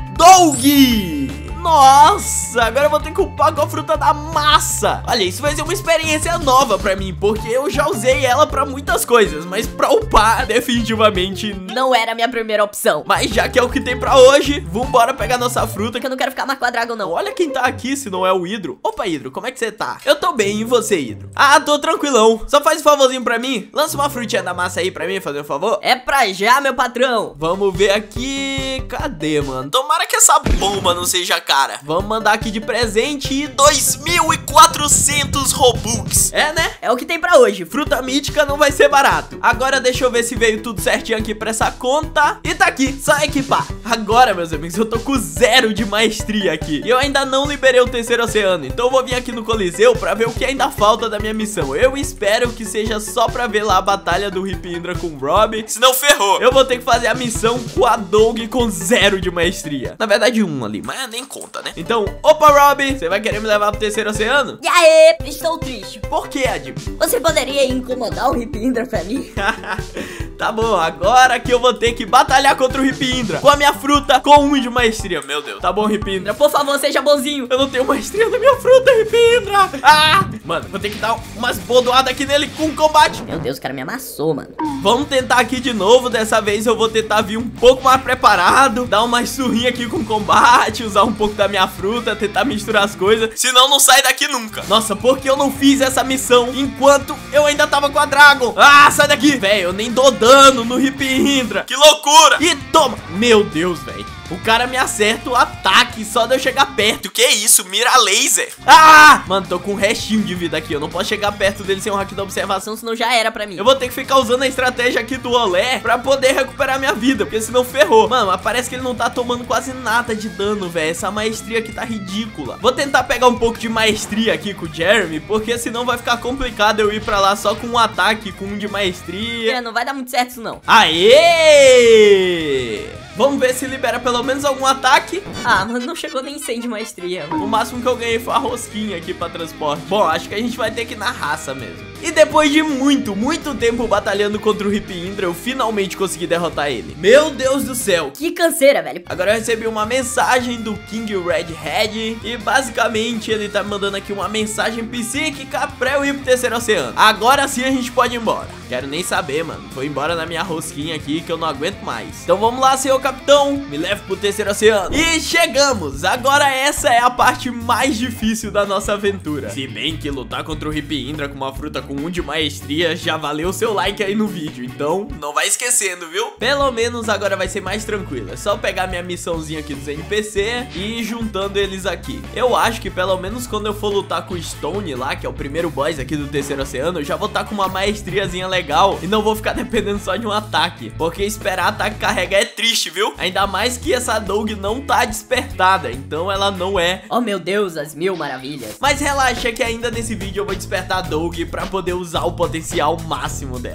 Doug! Nossa, agora eu vou ter que upar com a fruta da massa. Olha, isso vai ser uma experiência nova pra mim, porque eu já usei ela pra muitas coisas, mas pra upar, definitivamente não era a minha primeira opção. Mas já que é o que tem pra hoje, vambora pegar nossa fruta, que eu não quero ficar mais com a Dragon, não. Olha quem tá aqui, se não é o Hidro. Opa, Hidro, como é que você tá? Eu tô bem, e você, Hidro? Ah, tô tranquilão. Só faz um favorzinho pra mim. Lança uma frutinha da massa aí pra mim, fazer um favor. É pra já, meu patrão. Vamos ver aqui. Cadê, mano? Tomara que essa bomba não seja cara. Vamos mandar aqui de presente dois mil e quatrocentos Robux. É, né? É o que tem pra hoje. Fruta mítica não vai ser barato. Agora deixa eu ver se veio tudo certinho aqui pra essa conta. E tá aqui, só equipar. Agora, meus amigos, eu tô com zero de maestria aqui. E eu ainda não liberei o terceiro oceano. Então eu vou vir aqui no Coliseu pra ver o que ainda falta da minha missão. Eu espero que seja só pra ver lá a batalha do Ripindra com o Rob. Senão ferrou. Eu vou ter que fazer a missão com a Doug com zero de maestria. Na verdade, um ali, mas nem conta, né? Então, opa, Rob, você vai querer me levar pro terceiro oceano? E aí, estou triste. Por que, Adib? Você poderia incomodar o Ripindra pra mim? Tá bom, agora que eu vou ter que batalhar contra o Ripindra com a minha fruta com um de maestria. Meu Deus. Tá bom, Ripindra, por favor, seja bonzinho. Eu não tenho maestria na minha fruta, Ripindra. Ah! Mano, vou ter que dar umas bordoadas aqui nele com combate. Meu Deus, o cara me amassou, mano. Vamos tentar aqui de novo. Dessa vez eu vou tentar vir um pouco mais preparado, dar umas surrinhas aqui com combate, usar um pouco da minha fruta, tentar misturar as coisas. Senão não sai daqui nunca. Nossa, por que eu não fiz essa missão enquanto eu ainda tava com a Dragon? Ah, sai daqui. Véi, eu nem dou dano no Ripindra. Que loucura. E toma. Meu Deus, véi. O cara me acerta o ataque só de eu chegar perto. Que isso? Mira laser. Ah! Mano, tô com um restinho de vida aqui. Eu não posso chegar perto dele sem um hack da observação, senão já era pra mim. Eu vou ter que ficar usando a estratégia aqui do olé pra poder recuperar minha vida, porque senão ferrou. Mano, mas parece que ele não tá tomando quase nada de dano, velho. Essa maestria aqui tá ridícula. Vou tentar pegar um pouco de maestria aqui com o Jeremy, porque senão vai ficar complicado eu ir pra lá só com um ataque, com um de maestria. É, não vai dar muito certo isso não. Aê! Vamos ver se libera pelo menos algum ataque. Ah, mas não chegou nem cem de maestria, mano. O máximo que eu ganhei foi a rosquinha aqui pra transporte. Bom, acho que a gente vai ter que ir na raça mesmo. E depois de muito, muito tempo batalhando contra o Ripindra, eu finalmente consegui derrotar ele. Meu Deus do céu. Que canseira, velho. Agora eu recebi uma mensagem do King Redhead e basicamente ele tá me mandando aqui uma mensagem psíquica pra eu ir pro terceiro oceano. Agora sim a gente pode ir embora. Quero nem saber, mano. Vou embora na minha rosquinha aqui que eu não aguento mais. Então vamos lá, senhor capitão. Me leve pro terceiro oceano. E chegamos. Agora essa é a parte mais difícil da nossa aventura. Se bem que lutar contra o Ripindra com uma fruta com um de maestria já valeu o seu like aí no vídeo. Então não vai esquecendo, viu? Pelo menos agora vai ser mais tranquilo. É só pegar minha missãozinha aqui dos N P C e ir juntando eles aqui. Eu acho que pelo menos quando eu for lutar com o Stone lá, que é o primeiro boss aqui do terceiro oceano, eu já vou estar com uma maestriazinha legal e não vou ficar dependendo só de um ataque. Porque esperar ataque carregar é triste, viu? Ainda mais que essa Doug não tá despertada, então ela não é. Oh meu Deus, as mil maravilhas. Mas relaxa que ainda nesse vídeo eu vou despertar a Doug pra poder usar o potencial máximo dela.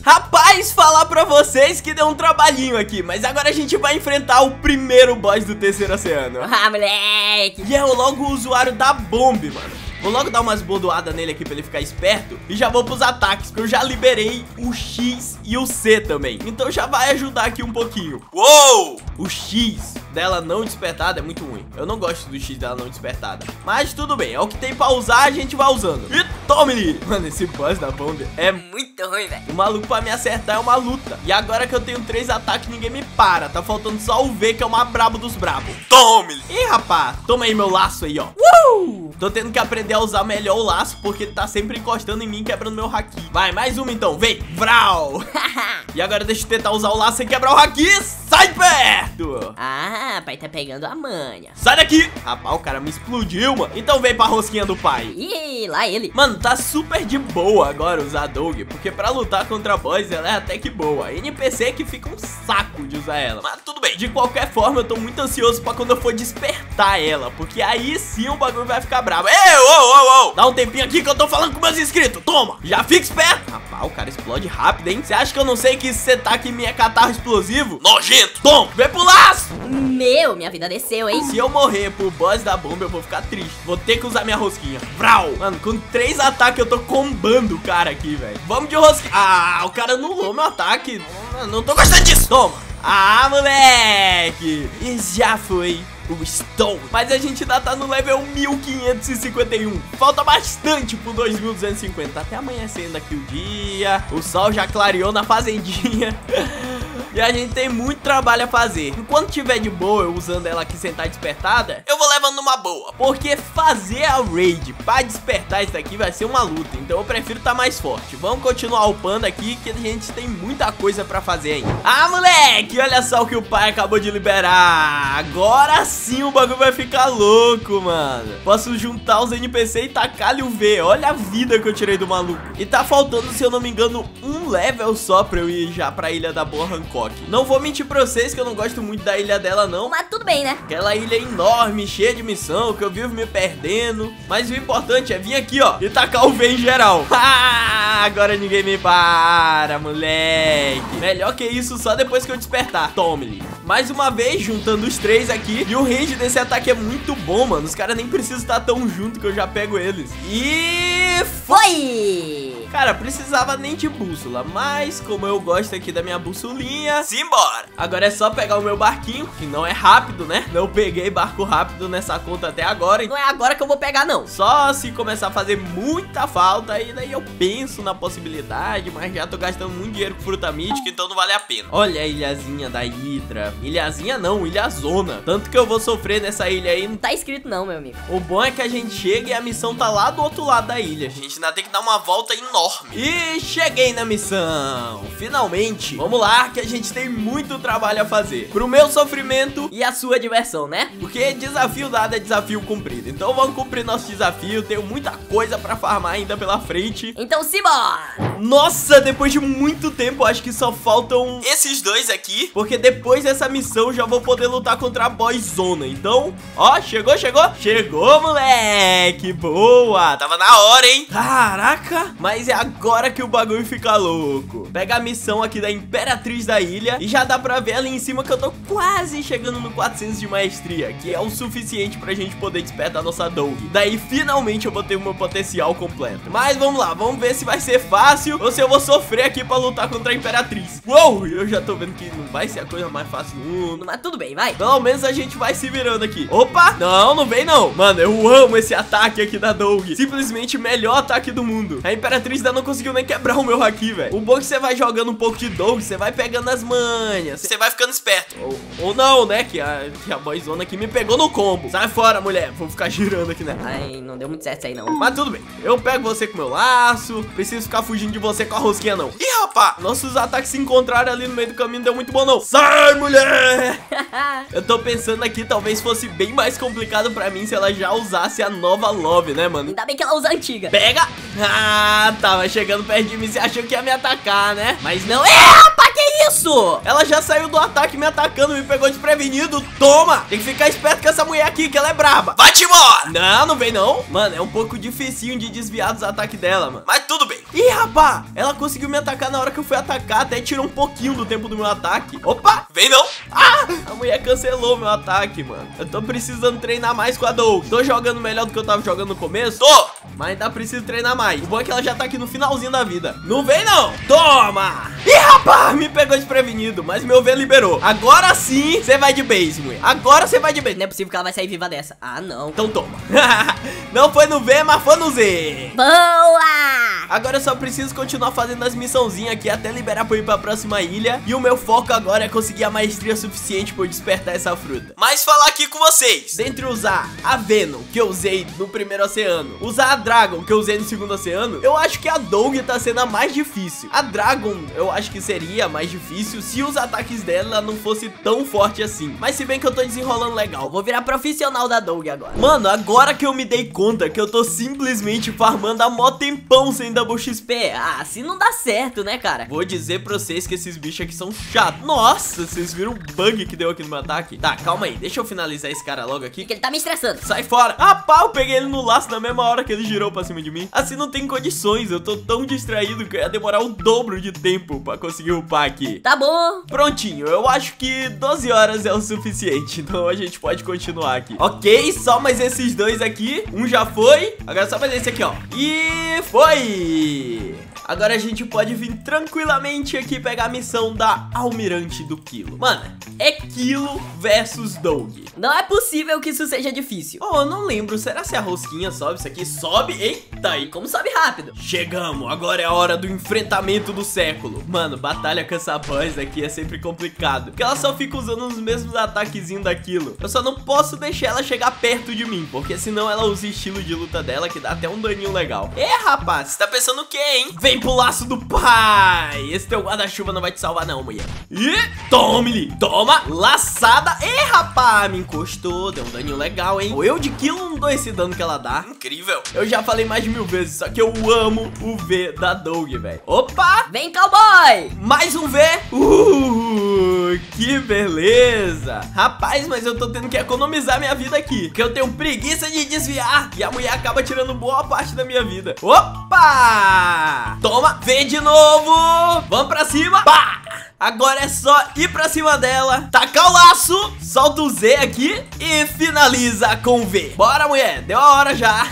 Rapaz, falar pra vocês que deu um trabalhinho aqui, mas agora a gente vai enfrentar o primeiro boss do terceiro oceano. Ah, moleque. E é logo o usuário da bomba, mano. Vou logo dar umas bordoadas nele aqui pra ele ficar esperto. E já vou pros ataques, porque eu já liberei o X e o C também. Então já vai ajudar aqui um pouquinho. Uou! O X dela não despertada é muito ruim. Eu não gosto do X dela não despertada. Mas tudo bem, é o que tem pra usar, a gente vai usando. E tome-lhe! Mano, esse boss da bomba é Muito ruim, velho. o maluco pra me acertar é uma luta. E agora que eu tenho três ataques, ninguém me para. Tá faltando só o V, que é o mais brabo dos brabos. Tome! Ih, rapaz, toma aí meu laço aí, ó. Uh! Tô tendo que aprender a usar melhor o laço, porque ele tá sempre encostando em mim, quebrando meu haki. Vai, mais uma então, vem. Vral! E agora deixa eu tentar usar o laço sem quebrar o haki. Sai perto! Ah, pai tá pegando a manha. Sai daqui! Rapaz, o cara me explodiu, mano. Então vem pra rosquinha do pai. Ih, lá ele. Mano, tá super de boa agora usar a Doug, porque pra lutar contra boss ela é até que boa. N P C que fica um saco de usar ela. Mas tudo bem. De qualquer forma, eu tô muito ansioso pra quando eu for despertar ela, porque aí sim o bagulho vai ficar bravo. Ei, ô, ô, ô! Dá um tempinho aqui que eu tô falando com meus inscritos. Toma! Já fica esperto! Rapaz, o cara explode rápido, hein? Você acha que eu não sei que você tá aqui em minha catarro explosivo? Nojento! Toma! Vem pro laço! Meu, minha vida desceu, hein? Se eu morrer pro boss da bomba, eu vou ficar triste. Vou ter que usar minha rosquinha. Vral! Mano, com três ataques eu tô combando o cara aqui, velho. Vamos de rosquinha. Ah, o cara anulou meu ataque. Não, não tô gostando disso. Toma! Ah, moleque! E já foi o Stone. Mas a gente ainda tá no level mil quinhentos e cinquenta e um. Falta bastante pro dois mil duzentos e cinquenta. Tá até amanhecendo aqui o dia. O sol já clareou na fazendinha. E a gente tem muito trabalho a fazer. Enquanto tiver de boa, eu usando ela aqui sem estar despertada, eu vou levando numa boa. Porque fazer a raid pra despertar isso aqui vai ser uma luta. Então eu prefiro estar mais forte. Vamos continuar upando aqui, que a gente tem muita coisa pra fazer ainda. Ah, moleque, olha só o que o pai acabou de liberar. Agora sim o bagulho vai ficar louco, mano. Posso juntar os N P C e tacar-lhe o V. Olha a vida que eu tirei do maluco. E tá faltando, se eu não me engano, um level só pra eu ir já pra Ilha da Boa Hancock. Não vou mentir pra vocês que eu não gosto muito da ilha dela, não. Mas tudo bem, né? Aquela ilha enorme, cheia de missão, que eu vivo me perdendo. Mas o importante é vir aqui, ó, e tacar o V em geral. Ah, agora ninguém me para, moleque. Melhor que isso só depois que eu despertar. Tome-lhe. Mais uma vez, juntando os três aqui. E o range desse ataque é muito bom, mano. Os caras nem precisam estar tão junto que eu já pego eles. E... Foi! Cara, precisava nem de bússola, mas como eu gosto aqui da minha bussolinha, simbora! Agora é só pegar o meu barquinho, que não é rápido, né? Não peguei barco rápido nessa conta até agora, hein? Não é agora que eu vou pegar, não. Só se começar a fazer muita falta, e daí eu penso na possibilidade, mas já tô gastando muito dinheiro com fruta mítica, então não vale a pena. Olha a ilhazinha da Hidra. Ilhazinha não, ilhazona. Tanto que eu vou sofrer nessa ilha aí. Não tá escrito não, meu amigo. O bom é que a gente chega e a missão tá lá do outro lado da ilha. A gente ainda tem que dar uma volta enorme. E cheguei na missão. Finalmente. Vamos lá, que a gente tem muito trabalho a fazer. Pro meu sofrimento e a sua diversão, né? Porque desafio dado é desafio cumprido. Então vamos cumprir nosso desafio. Tenho muita coisa pra farmar ainda pela frente. Então simbora! Nossa, depois de muito tempo, acho que só faltam esses dois aqui. Porque depois dessa missão já vou poder lutar contra a boyzona. Então, ó, chegou, chegou. Chegou, moleque. Boa. Tava na hora, hein? Caraca. Mas é agora que o bagulho fica louco. Pega a missão aqui da Imperatriz da Ilha. E já dá pra ver ali em cima que eu tô quase chegando no quatrocentos de maestria, que é o suficiente pra gente poder despertar nossa Doug. Daí finalmente eu vou ter o meu potencial completo. Mas vamos lá, vamos ver se vai ser fácil ou se eu vou sofrer aqui pra lutar contra a Imperatriz. Uou, eu já tô vendo que não vai ser a coisa mais fácil do mundo. Mas tudo bem, vai. Pelo menos a gente vai se virando aqui. Opa, não, não vem não. Mano, eu amo esse ataque aqui da Doug. Simplesmente o melhor ataque do mundo. A Imperatriz ainda não conseguiu nem quebrar o meu haki, velho. O bom é que você vai jogando um pouco de Doug, você vai pegando as manhas, você vai ficando esperto. Ou, ou não, né, que a, que a boyzona aqui me pegou no combo. Sai fora, mulher. Vou ficar girando aqui, né? Ai, não deu muito certo isso aí, não. Mas tudo bem. Eu pego você com meu laço. Preciso ficar fugindo de você com a rosquinha, não. Ih, rapaz, nossos ataques se encontraram ali no meio do caminho. Não deu muito bom, não. Sai, mulher! Eu tô pensando aqui, talvez fosse bem mais complicado pra mim se ela já usasse a nova Love, né, mano? Ainda bem que ela usa a antiga. Pega! Ah, tava chegando perto de mim. Você achou que ia me atacar, né? Mas não. É, rapaz, que isso? Ela já saiu do ataque me atacando, me pegou desprevenido. Toma! Tem que ficar esperto com essa mulher aqui, que ela é braba. Vai-te embora! Não, não vem não. Mano, é um pouco dificinho de desviar dos ataques dela, mano. Mas tudo bem. Ih, rapá, ela conseguiu me atacar na hora que eu fui atacar. Até tirou um pouquinho do tempo do meu ataque. Opa, vem não. Ah, a mulher cancelou meu ataque, mano. Eu tô precisando treinar mais com a Doug. Tô jogando melhor do que eu tava jogando no começo? Tô, mas ainda preciso treinar mais. O bom é que ela já tá aqui no finalzinho da vida. Não vem não. Toma. Ih, rapá, me pegou desprevenido, mas meu V liberou. Agora sim, você vai de base, mulher. Agora você vai de base. Não é possível que ela vai sair viva dessa. Ah, não. Então toma. Não foi no V, mas foi no Z. Boa! Agora eu só preciso continuar fazendo as missãozinhas aqui até liberar pra ir pra próxima ilha. E o meu foco agora é conseguir a maestria suficiente pra eu despertar essa fruta. Mas falar aqui com vocês, dentre usar a Venom, que eu usei no primeiro oceano, usar a Dragon, que eu usei no segundo oceano, eu acho que a Doug tá sendo a mais difícil. A Dragon, eu acho que seria mais difícil se os ataques dela não fossem tão fortes assim. Mas se bem que eu tô desenrolando legal, vou virar profissional da Doug agora. Mano, agora que eu me dei conta que eu tô simplesmente farmando a mó tempão sem Double X P. Ah, assim não dá certo, né, cara? Vou dizer pra vocês que esses bichos aqui são chatos. Nossa, vocês viram o bug que deu aqui no meu ataque? Tá, calma aí, deixa eu finalizar esse cara logo aqui, Porque ele tá me estressando. sai fora. Rapaz, eu peguei ele no laço na mesma hora que ele girou pra cima de mim. Assim não tem condições, eu tô tão distraído que ia demorar o dobro de tempo pra conseguir upar aqui. Tá bom. Prontinho, eu acho que doze horas é o suficiente, então a gente pode continuar aqui. Ok, só mais esses dois aqui. Um já foi, agora só mais esse aqui, ó. E foi! Agora a gente pode vir tranquilamente aqui pegar a missão da Almirante do Quilo. Mano, é Quilo versus Doug. Não é possível que isso seja difícil. Oh, eu não lembro, será se a rosquinha sobe isso aqui? Sobe, eita, e Como sobe rápido. chegamos, agora é a hora do enfrentamento do século. Mano, batalha com essa boss aqui é sempre complicado, porque ela só fica usando os mesmos ataquezinhos daquilo. Eu só não posso deixar ela chegar perto de mim, porque senão ela usa o estilo de luta dela, que dá até um daninho legal. É, rapaz, você tá pensando o quê, hein? Vem pro laço do pai. Esse teu guarda-chuva não vai te salvar não, mulher. E tome-lhe, toma, laçada. E, rapaz, me encostou, deu um daninho legal, hein? Eu de Quilo não dou esse dano que ela dá. Incrível. Eu já falei mais de mil vezes, só que eu amo o V da Doug, velho. Opa! Vem, cowboy! Mais um V. Uh, que beleza. Rapaz, mas eu tô tendo que economizar minha vida aqui, porque eu tenho preguiça de desviar e a mulher acaba tirando boa parte da minha vida. Opa! Toma, vem de novo. Vamos pra cima. Pá! Agora é só ir pra cima dela, tacar o laço, solta o Z aqui e finaliza com o V. Bora, mulher, deu a hora já.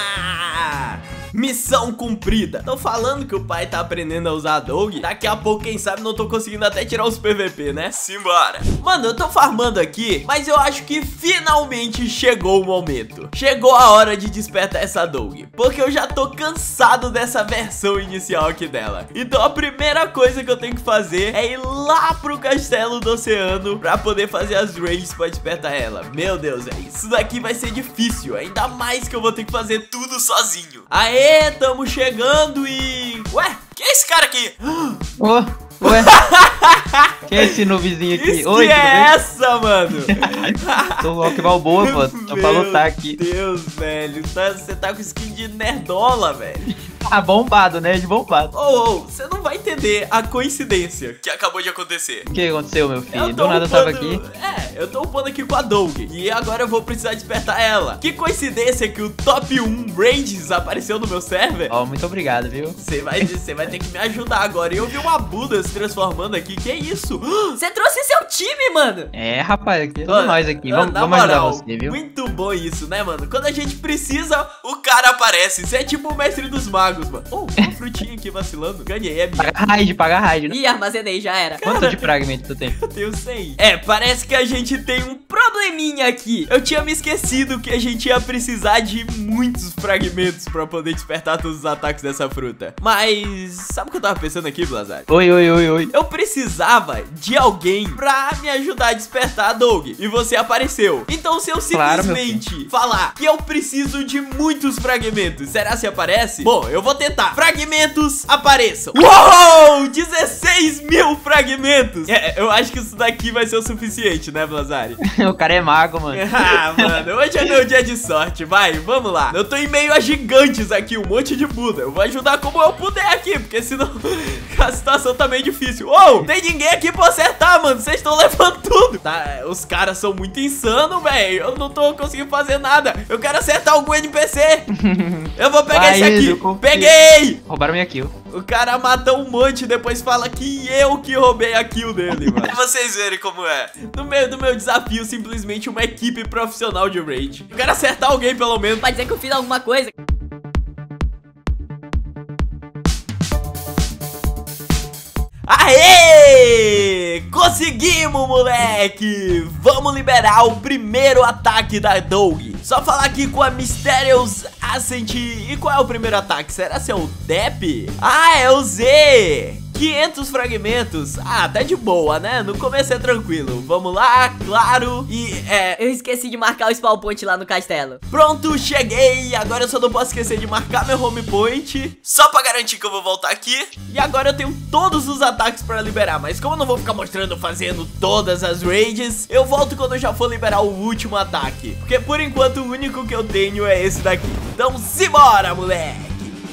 Missão cumprida. Tô falando que o pai tá aprendendo a usar a Doug. Daqui a pouco, quem sabe, não tô conseguindo até tirar os P V P, né? Simbora. Mano, eu tô farmando aqui, mas eu acho que finalmente chegou o momento. Chegou a hora de despertar essa Doug, porque eu já tô cansado dessa versão inicial aqui dela. Então a primeira coisa que eu tenho que fazer é ir lá pro castelo do oceano pra poder fazer as raids pra despertar ela. Meu Deus, é isso daqui vai ser difícil, ainda mais que eu vou ter que fazer tudo sozinho. Aê! Tamo chegando e... Ué, que é esse cara aqui? Oh, ué, quem é esse novizinho aqui? Isso Oi, que é essa, mano? Sou o Rock Balboa, pô, só pra lutar aqui. Meu Deus, velho, tá, você tá com skin de nerdola, velho. Ah, bombado, né? De bombado. Ô, ô, você não vai entender a coincidência que acabou de acontecer. O que aconteceu, meu filho? Eu Do tô nada eu tava upando- aqui. É, eu tô upando aqui com a Doug. E agora eu vou precisar despertar ela. Que coincidência que o top um Ranges apareceu no meu server. Ó, muito obrigado, viu? Você vai, você vai ter que me ajudar agora. E eu vi uma Buda se transformando aqui. Que isso? Você trouxe seu time, mano. É, rapaz, aqui, todos Mano, nós aqui. na- Vamos, na vamos ajudar moral, você, viu? Muito bom isso, né, mano? Quando a gente precisa, o cara aparece. Isso é tipo o mestre dos magos, mano. Oh, uma frutinha aqui vacilando. Ganhei, é minha. Paga raid, paga raid, né? Ih, armazenei, já era. Quanto de fragmento tu tem? Eu tenho cem. É, parece que a gente tem um probleminha aqui. Eu tinha me esquecido que a gente ia precisar de muitos fragmentos pra poder despertar todos os ataques dessa fruta. Mas sabe o que eu tava pensando aqui, Blazar? Oi, oi, oi, oi. Eu precisava de alguém pra me ajudar a despertar a Doug. E você apareceu. Então se eu Claro, meu simplesmente falar que eu preciso de muitos fragmentos, será se aparece? Bom, eu vou tentar. Fragmentos, apareçam. Uou! dezesseis mil fragmentos. É, eu acho que isso daqui vai ser o suficiente, né, Blazari? O cara é mago, mano. Ah, mano, hoje é meu dia de sorte. Vai, vamos lá. Eu tô em meio a gigantes aqui, um monte de Buda. Eu vou ajudar como eu puder aqui, porque senão a situação tá meio difícil. Ô, oh, tem ninguém aqui pra acertar, mano. Vocês estão levando tudo. Tá, os caras são muito insanos, velho. Eu não tô conseguindo fazer nada. Eu quero acertar algum N P C. Eu vou pegar Vai, esse aqui. Edu, Peguei! Roubaram minha kill. O cara mata um monte e depois fala que eu que roubei a kill dele, mano. Pra vocês verem como é. No meio do meu desafio, simplesmente uma equipe profissional de raid. Eu quero acertar alguém, pelo menos. Pode dizer que eu fiz alguma coisa. Aê! Conseguimos, moleque! Vamos liberar o primeiro ataque da Doug. Só falar aqui com a Mysterious Ascent. E qual é o primeiro ataque? Será que é o Dep? Ah, é o Z! quinhentos fragmentos. Ah, tá de boa, né? No começo é tranquilo. Vamos lá, claro. E é... Eu esqueci de marcar o spawn point lá no castelo. Pronto, cheguei. Agora eu só não posso esquecer de marcar meu home point, só pra garantir que eu vou voltar aqui. E agora eu tenho todos os ataques pra liberar. Mas como eu não vou ficar mostrando fazendo todas as raids, eu volto quando eu já for liberar o último ataque. Porque por enquanto o único que eu tenho é esse daqui. Então simbora, moleque.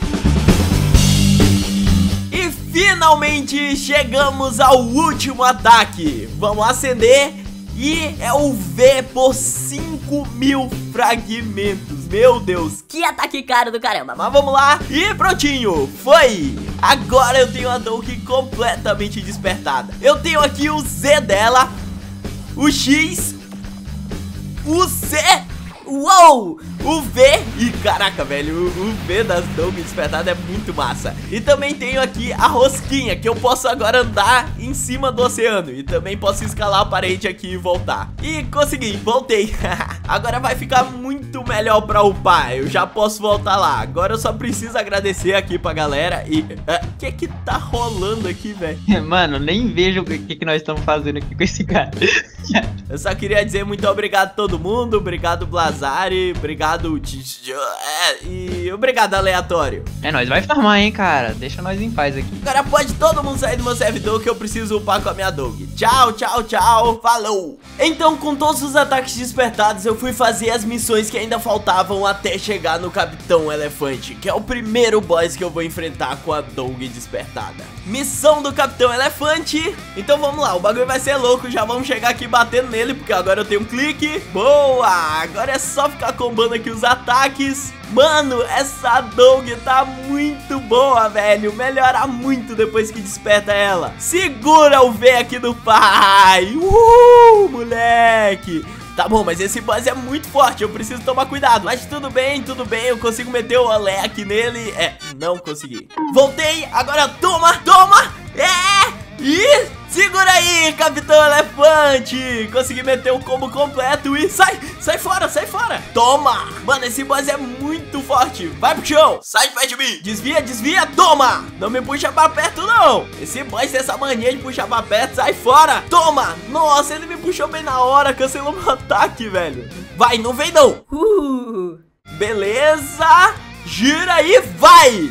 E finalmente chegamos ao último ataque. Vamos acender. E é o V por cinco mil fragmentos. Meu Deus, que ataque caro do caramba. Mas vamos lá. E prontinho, foi. Agora eu tenho a Doug completamente despertada. Eu tenho aqui o Z dela, o X, o C, uou, o V. E caraca, velho, o, o V das Doug despertada é muito massa. E também tenho aqui a rosquinha, que eu posso agora andar em cima do oceano. E também posso escalar a parede aqui e voltar. E consegui, voltei. Agora vai ficar muito melhor pra upar. Eu já posso voltar lá. Agora eu só preciso agradecer aqui pra galera. E o uh, que que tá rolando aqui, velho? Mano, nem vejo o que, que nós estamos fazendo aqui com esse cara. Eu só queria dizer muito obrigado a todo mundo. Obrigado, Blazari. Obrigado, é, e obrigado, aleatório. É, nós vai farmar, hein, cara. Deixa nós em paz aqui. Agora pode todo mundo sair do meu servidor, que eu preciso upar com a minha Doug. Tchau, tchau, tchau. Falou. Então, com todos os ataques despertados, eu fui fazer as missões que ainda faltavam até chegar no Capitão Elefante, que é o primeiro boss que eu vou enfrentar com a Doug despertada. Missão do Capitão Elefante. Então vamos lá, o bagulho vai ser louco. Já vamos chegar aqui batendo nele, porque agora eu tenho um clique. Boa, agora é só ficar combando aqui os ataques. Mano, essa Doug tá muito boa, velho. Melhora muito depois que desperta ela. Segura o V aqui do pai. Uhul, moleque. Tá bom, mas esse boss é muito forte, eu preciso tomar cuidado. Mas tudo bem, tudo bem, eu consigo meter o olé aqui nele. É, não consegui. Voltei, agora toma, toma. É, e segura aí, Capitão Elefante. Consegui meter o combo completo e sai, sai fora, sai fora. Toma. Mano, esse boss é muito forte. Vai pro chão, sai de perto de mim. Desvia, desvia, toma. Não me puxa pra perto, não. Esse boss tem essa mania de puxar pra perto, sai fora. Toma. Nossa, ele me puxou bem na hora, cancelou meu ataque, velho. Vai, não vem não. Uh. Beleza. Gira e vai.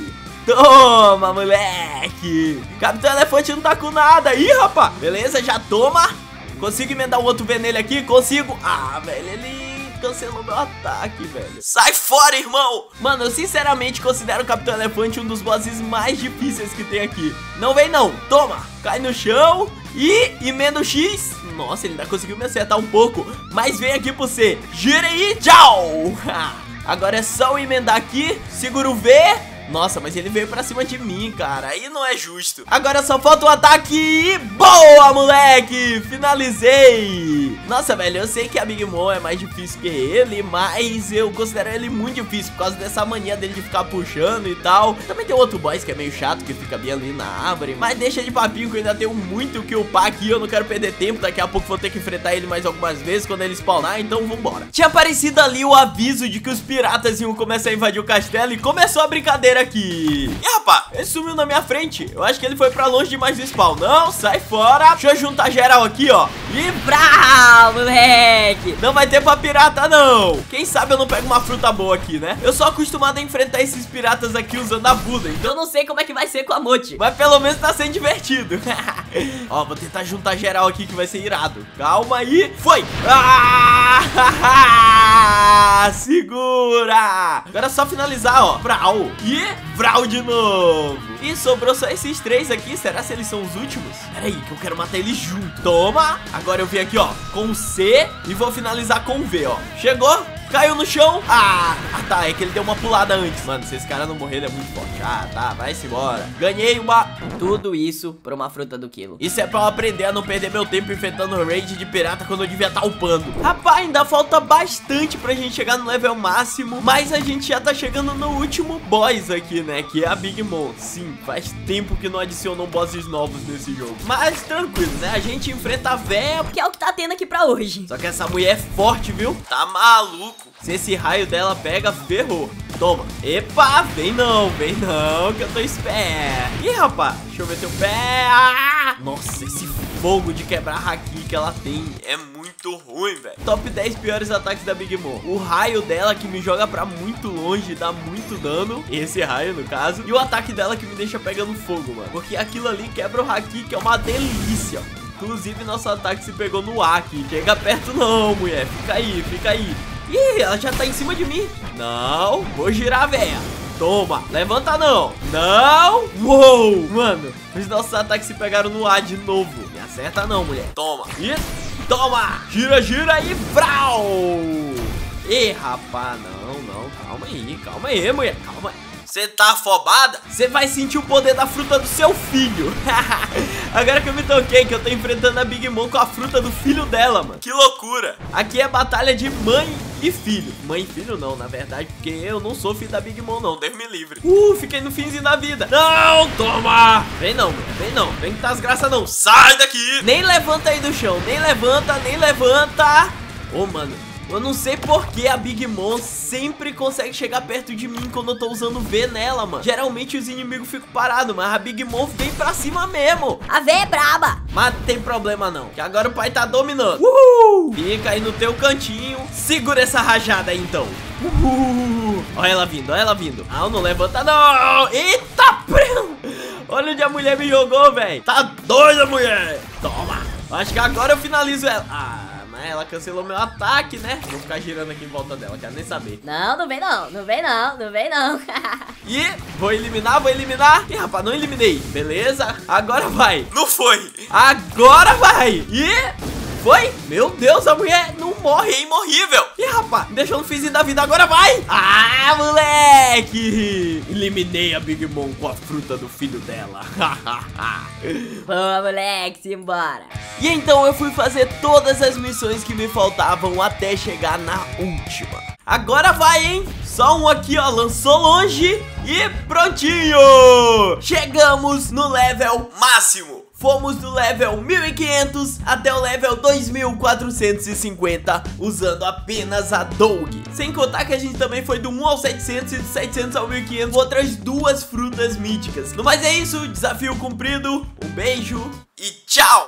Toma, moleque. Capitão Elefante não tá com nada. Ih, rapaz. Beleza, já toma. Consigo emendar o outro V nele aqui? Consigo. Ah, velho, ele cancelou meu ataque, velho. Sai fora, irmão. Mano, eu sinceramente considero o Capitão Elefante um dos bosses mais difíceis que tem aqui. Não vem não. Toma. Cai no chão e emenda o X. Nossa, ele ainda conseguiu me acertar um pouco. Mas vem aqui pro C. Gira aí. Tchau. Agora é só eu emendar aqui. Segura o V. Nossa, mas ele veio pra cima de mim, cara. Aí não é justo. Agora só falta o ataque. Boa, moleque. Finalizei. Nossa, velho, eu sei que a Big Mom é mais difícil que ele, mas eu considero ele muito difícil por causa dessa mania dele de ficar puxando e tal. Também tem outro boss que é meio chato, que fica bem ali na árvore. Mas deixa de papinho que eu ainda tenho muito que upar aqui. Eu não quero perder tempo. Daqui a pouco vou ter que enfrentar ele mais algumas vezes quando ele spawnar, então vambora. Tinha aparecido ali o aviso de que os piratas iam começar a invadir o castelo e começou a brincadeira aqui. E rapaz, ele sumiu na minha frente. Eu acho que ele foi pra longe demais do spawn. Não, sai fora. Deixa eu juntar geral aqui, ó. E brau, moleque. Não vai ter pra pirata, não. Quem sabe eu não pego uma fruta boa aqui, né? Eu sou acostumado a enfrentar esses piratas aqui usando a Buda, então eu não sei como é que vai ser com a Mochi. mas pelo menos tá sendo divertido. Ó, vou tentar juntar geral aqui que vai ser irado. Calma aí. Foi! Ah, segura! Agora é só finalizar, ó. Vral. E Vral de novo. E sobrou só esses três aqui. Será se eles são os últimos? Pera aí, que eu quero matar eles junto. Toma. Agora eu venho aqui, ó, com C e vou finalizar com V, ó. Chegou? Caiu no chão. Ah, ah, tá, é que ele deu uma pulada antes. Mano, se esse cara não morrer, ele é muito forte. Ah, tá, vai-se embora. Ganhei uma... Tudo isso por uma fruta do quilo. Isso é pra eu aprender a não perder meu tempo enfrentando raid de pirata quando eu devia estar upando. Rapaz, ainda falta bastante pra gente chegar no level máximo, mas a gente já tá chegando no último boss aqui, né? Que é a Big Mom. Sim, faz tempo que não adicionam bosses novos nesse jogo. Mas tranquilo, né? A gente enfrenta a véia, Que é o que tá tendo aqui pra hoje. só que essa mulher é forte, viu? Tá maluco. Se esse raio dela pega, ferrou. Toma. Epa, vem não, vem não, que eu tô esperto. Ih, rapaz, deixa eu meter o pé. Ah! Nossa, esse fogo de quebrar haki que ela tem é muito ruim, velho. Top dez piores ataques da Big Mom. O raio dela que me joga pra muito longe, dá muito dano. Esse raio, no caso. E o ataque dela que me deixa pegando fogo, mano. Porque aquilo ali quebra o haki, que é uma delícia. Inclusive, nosso ataque se pegou no ar aqui. Chega perto não, mulher. Fica aí, fica aí. Ih, ela já tá em cima de mim. Não, vou girar, véia. Toma, levanta não. Não, uou. Mano, os nossos ataques se pegaram no ar de novo. Me acerta não, mulher. Toma, e toma. Gira, gira e vral. Ih, rapaz, não, não. Calma aí, calma aí, mulher. Calma aí. Você tá afobada? Você vai sentir o poder da fruta do seu filho. Agora que eu me toquei que eu tô enfrentando a Big Mom com a fruta do filho dela, mano. Que loucura. Aqui é batalha de mãe e filho. Mãe e filho não, na verdade, porque eu não sou filho da Big Mom, não. Deus me livre. Uh, fiquei no finzinho da vida. Não, toma. Vem não, mulher, vem não. Vem que tá as graças não. Sai daqui. Nem levanta aí do chão. Nem levanta, nem levanta. Ô, mano. Eu não sei por que a Big Mom sempre consegue chegar perto de mim quando eu tô usando V nela, mano. Geralmente os inimigos ficam parados, mas a Big Mom vem pra cima mesmo. A véia é braba. Mas não tem problema não, que agora o pai tá dominando. Uhul! Fica aí no teu cantinho. Segura essa rajada aí, então. Uhul! Olha ela vindo, olha ela vindo. Não, não levanta não. Eita, prão! Olha onde a mulher me jogou, velho. Tá doida, mulher. Toma. Acho que agora eu finalizo ela. Ah... Ela cancelou meu ataque, né? Vou ficar girando aqui em volta dela, quero nem saber. Não, não vem não, não vem não, não vem não. E vou eliminar, vou eliminar. Ih, rapaz, não eliminei. Beleza, agora vai. Não foi. Agora vai. E foi. Meu Deus, a mulher não morre, é imorrível. Ih, rapaz, deixou no finzinho da vida, agora vai. Ah, moleque. Eliminei a Big Mom com a fruta do filho dela. Boa, moleque, simbora. E então eu fui fazer todas as missões que me faltavam até chegar na última. Agora vai, hein? Só um aqui, ó, lançou longe e prontinho! Chegamos no level máximo. Fomos do level mil e quinhentos até o level dois mil quatrocentos e cinquenta usando apenas a Doug. Sem contar que a gente também foi do um ao setecentos e do setecentos ao mil e quinhentos, outras duas frutas míticas. No mais é isso, desafio cumprido, um beijo e tchau!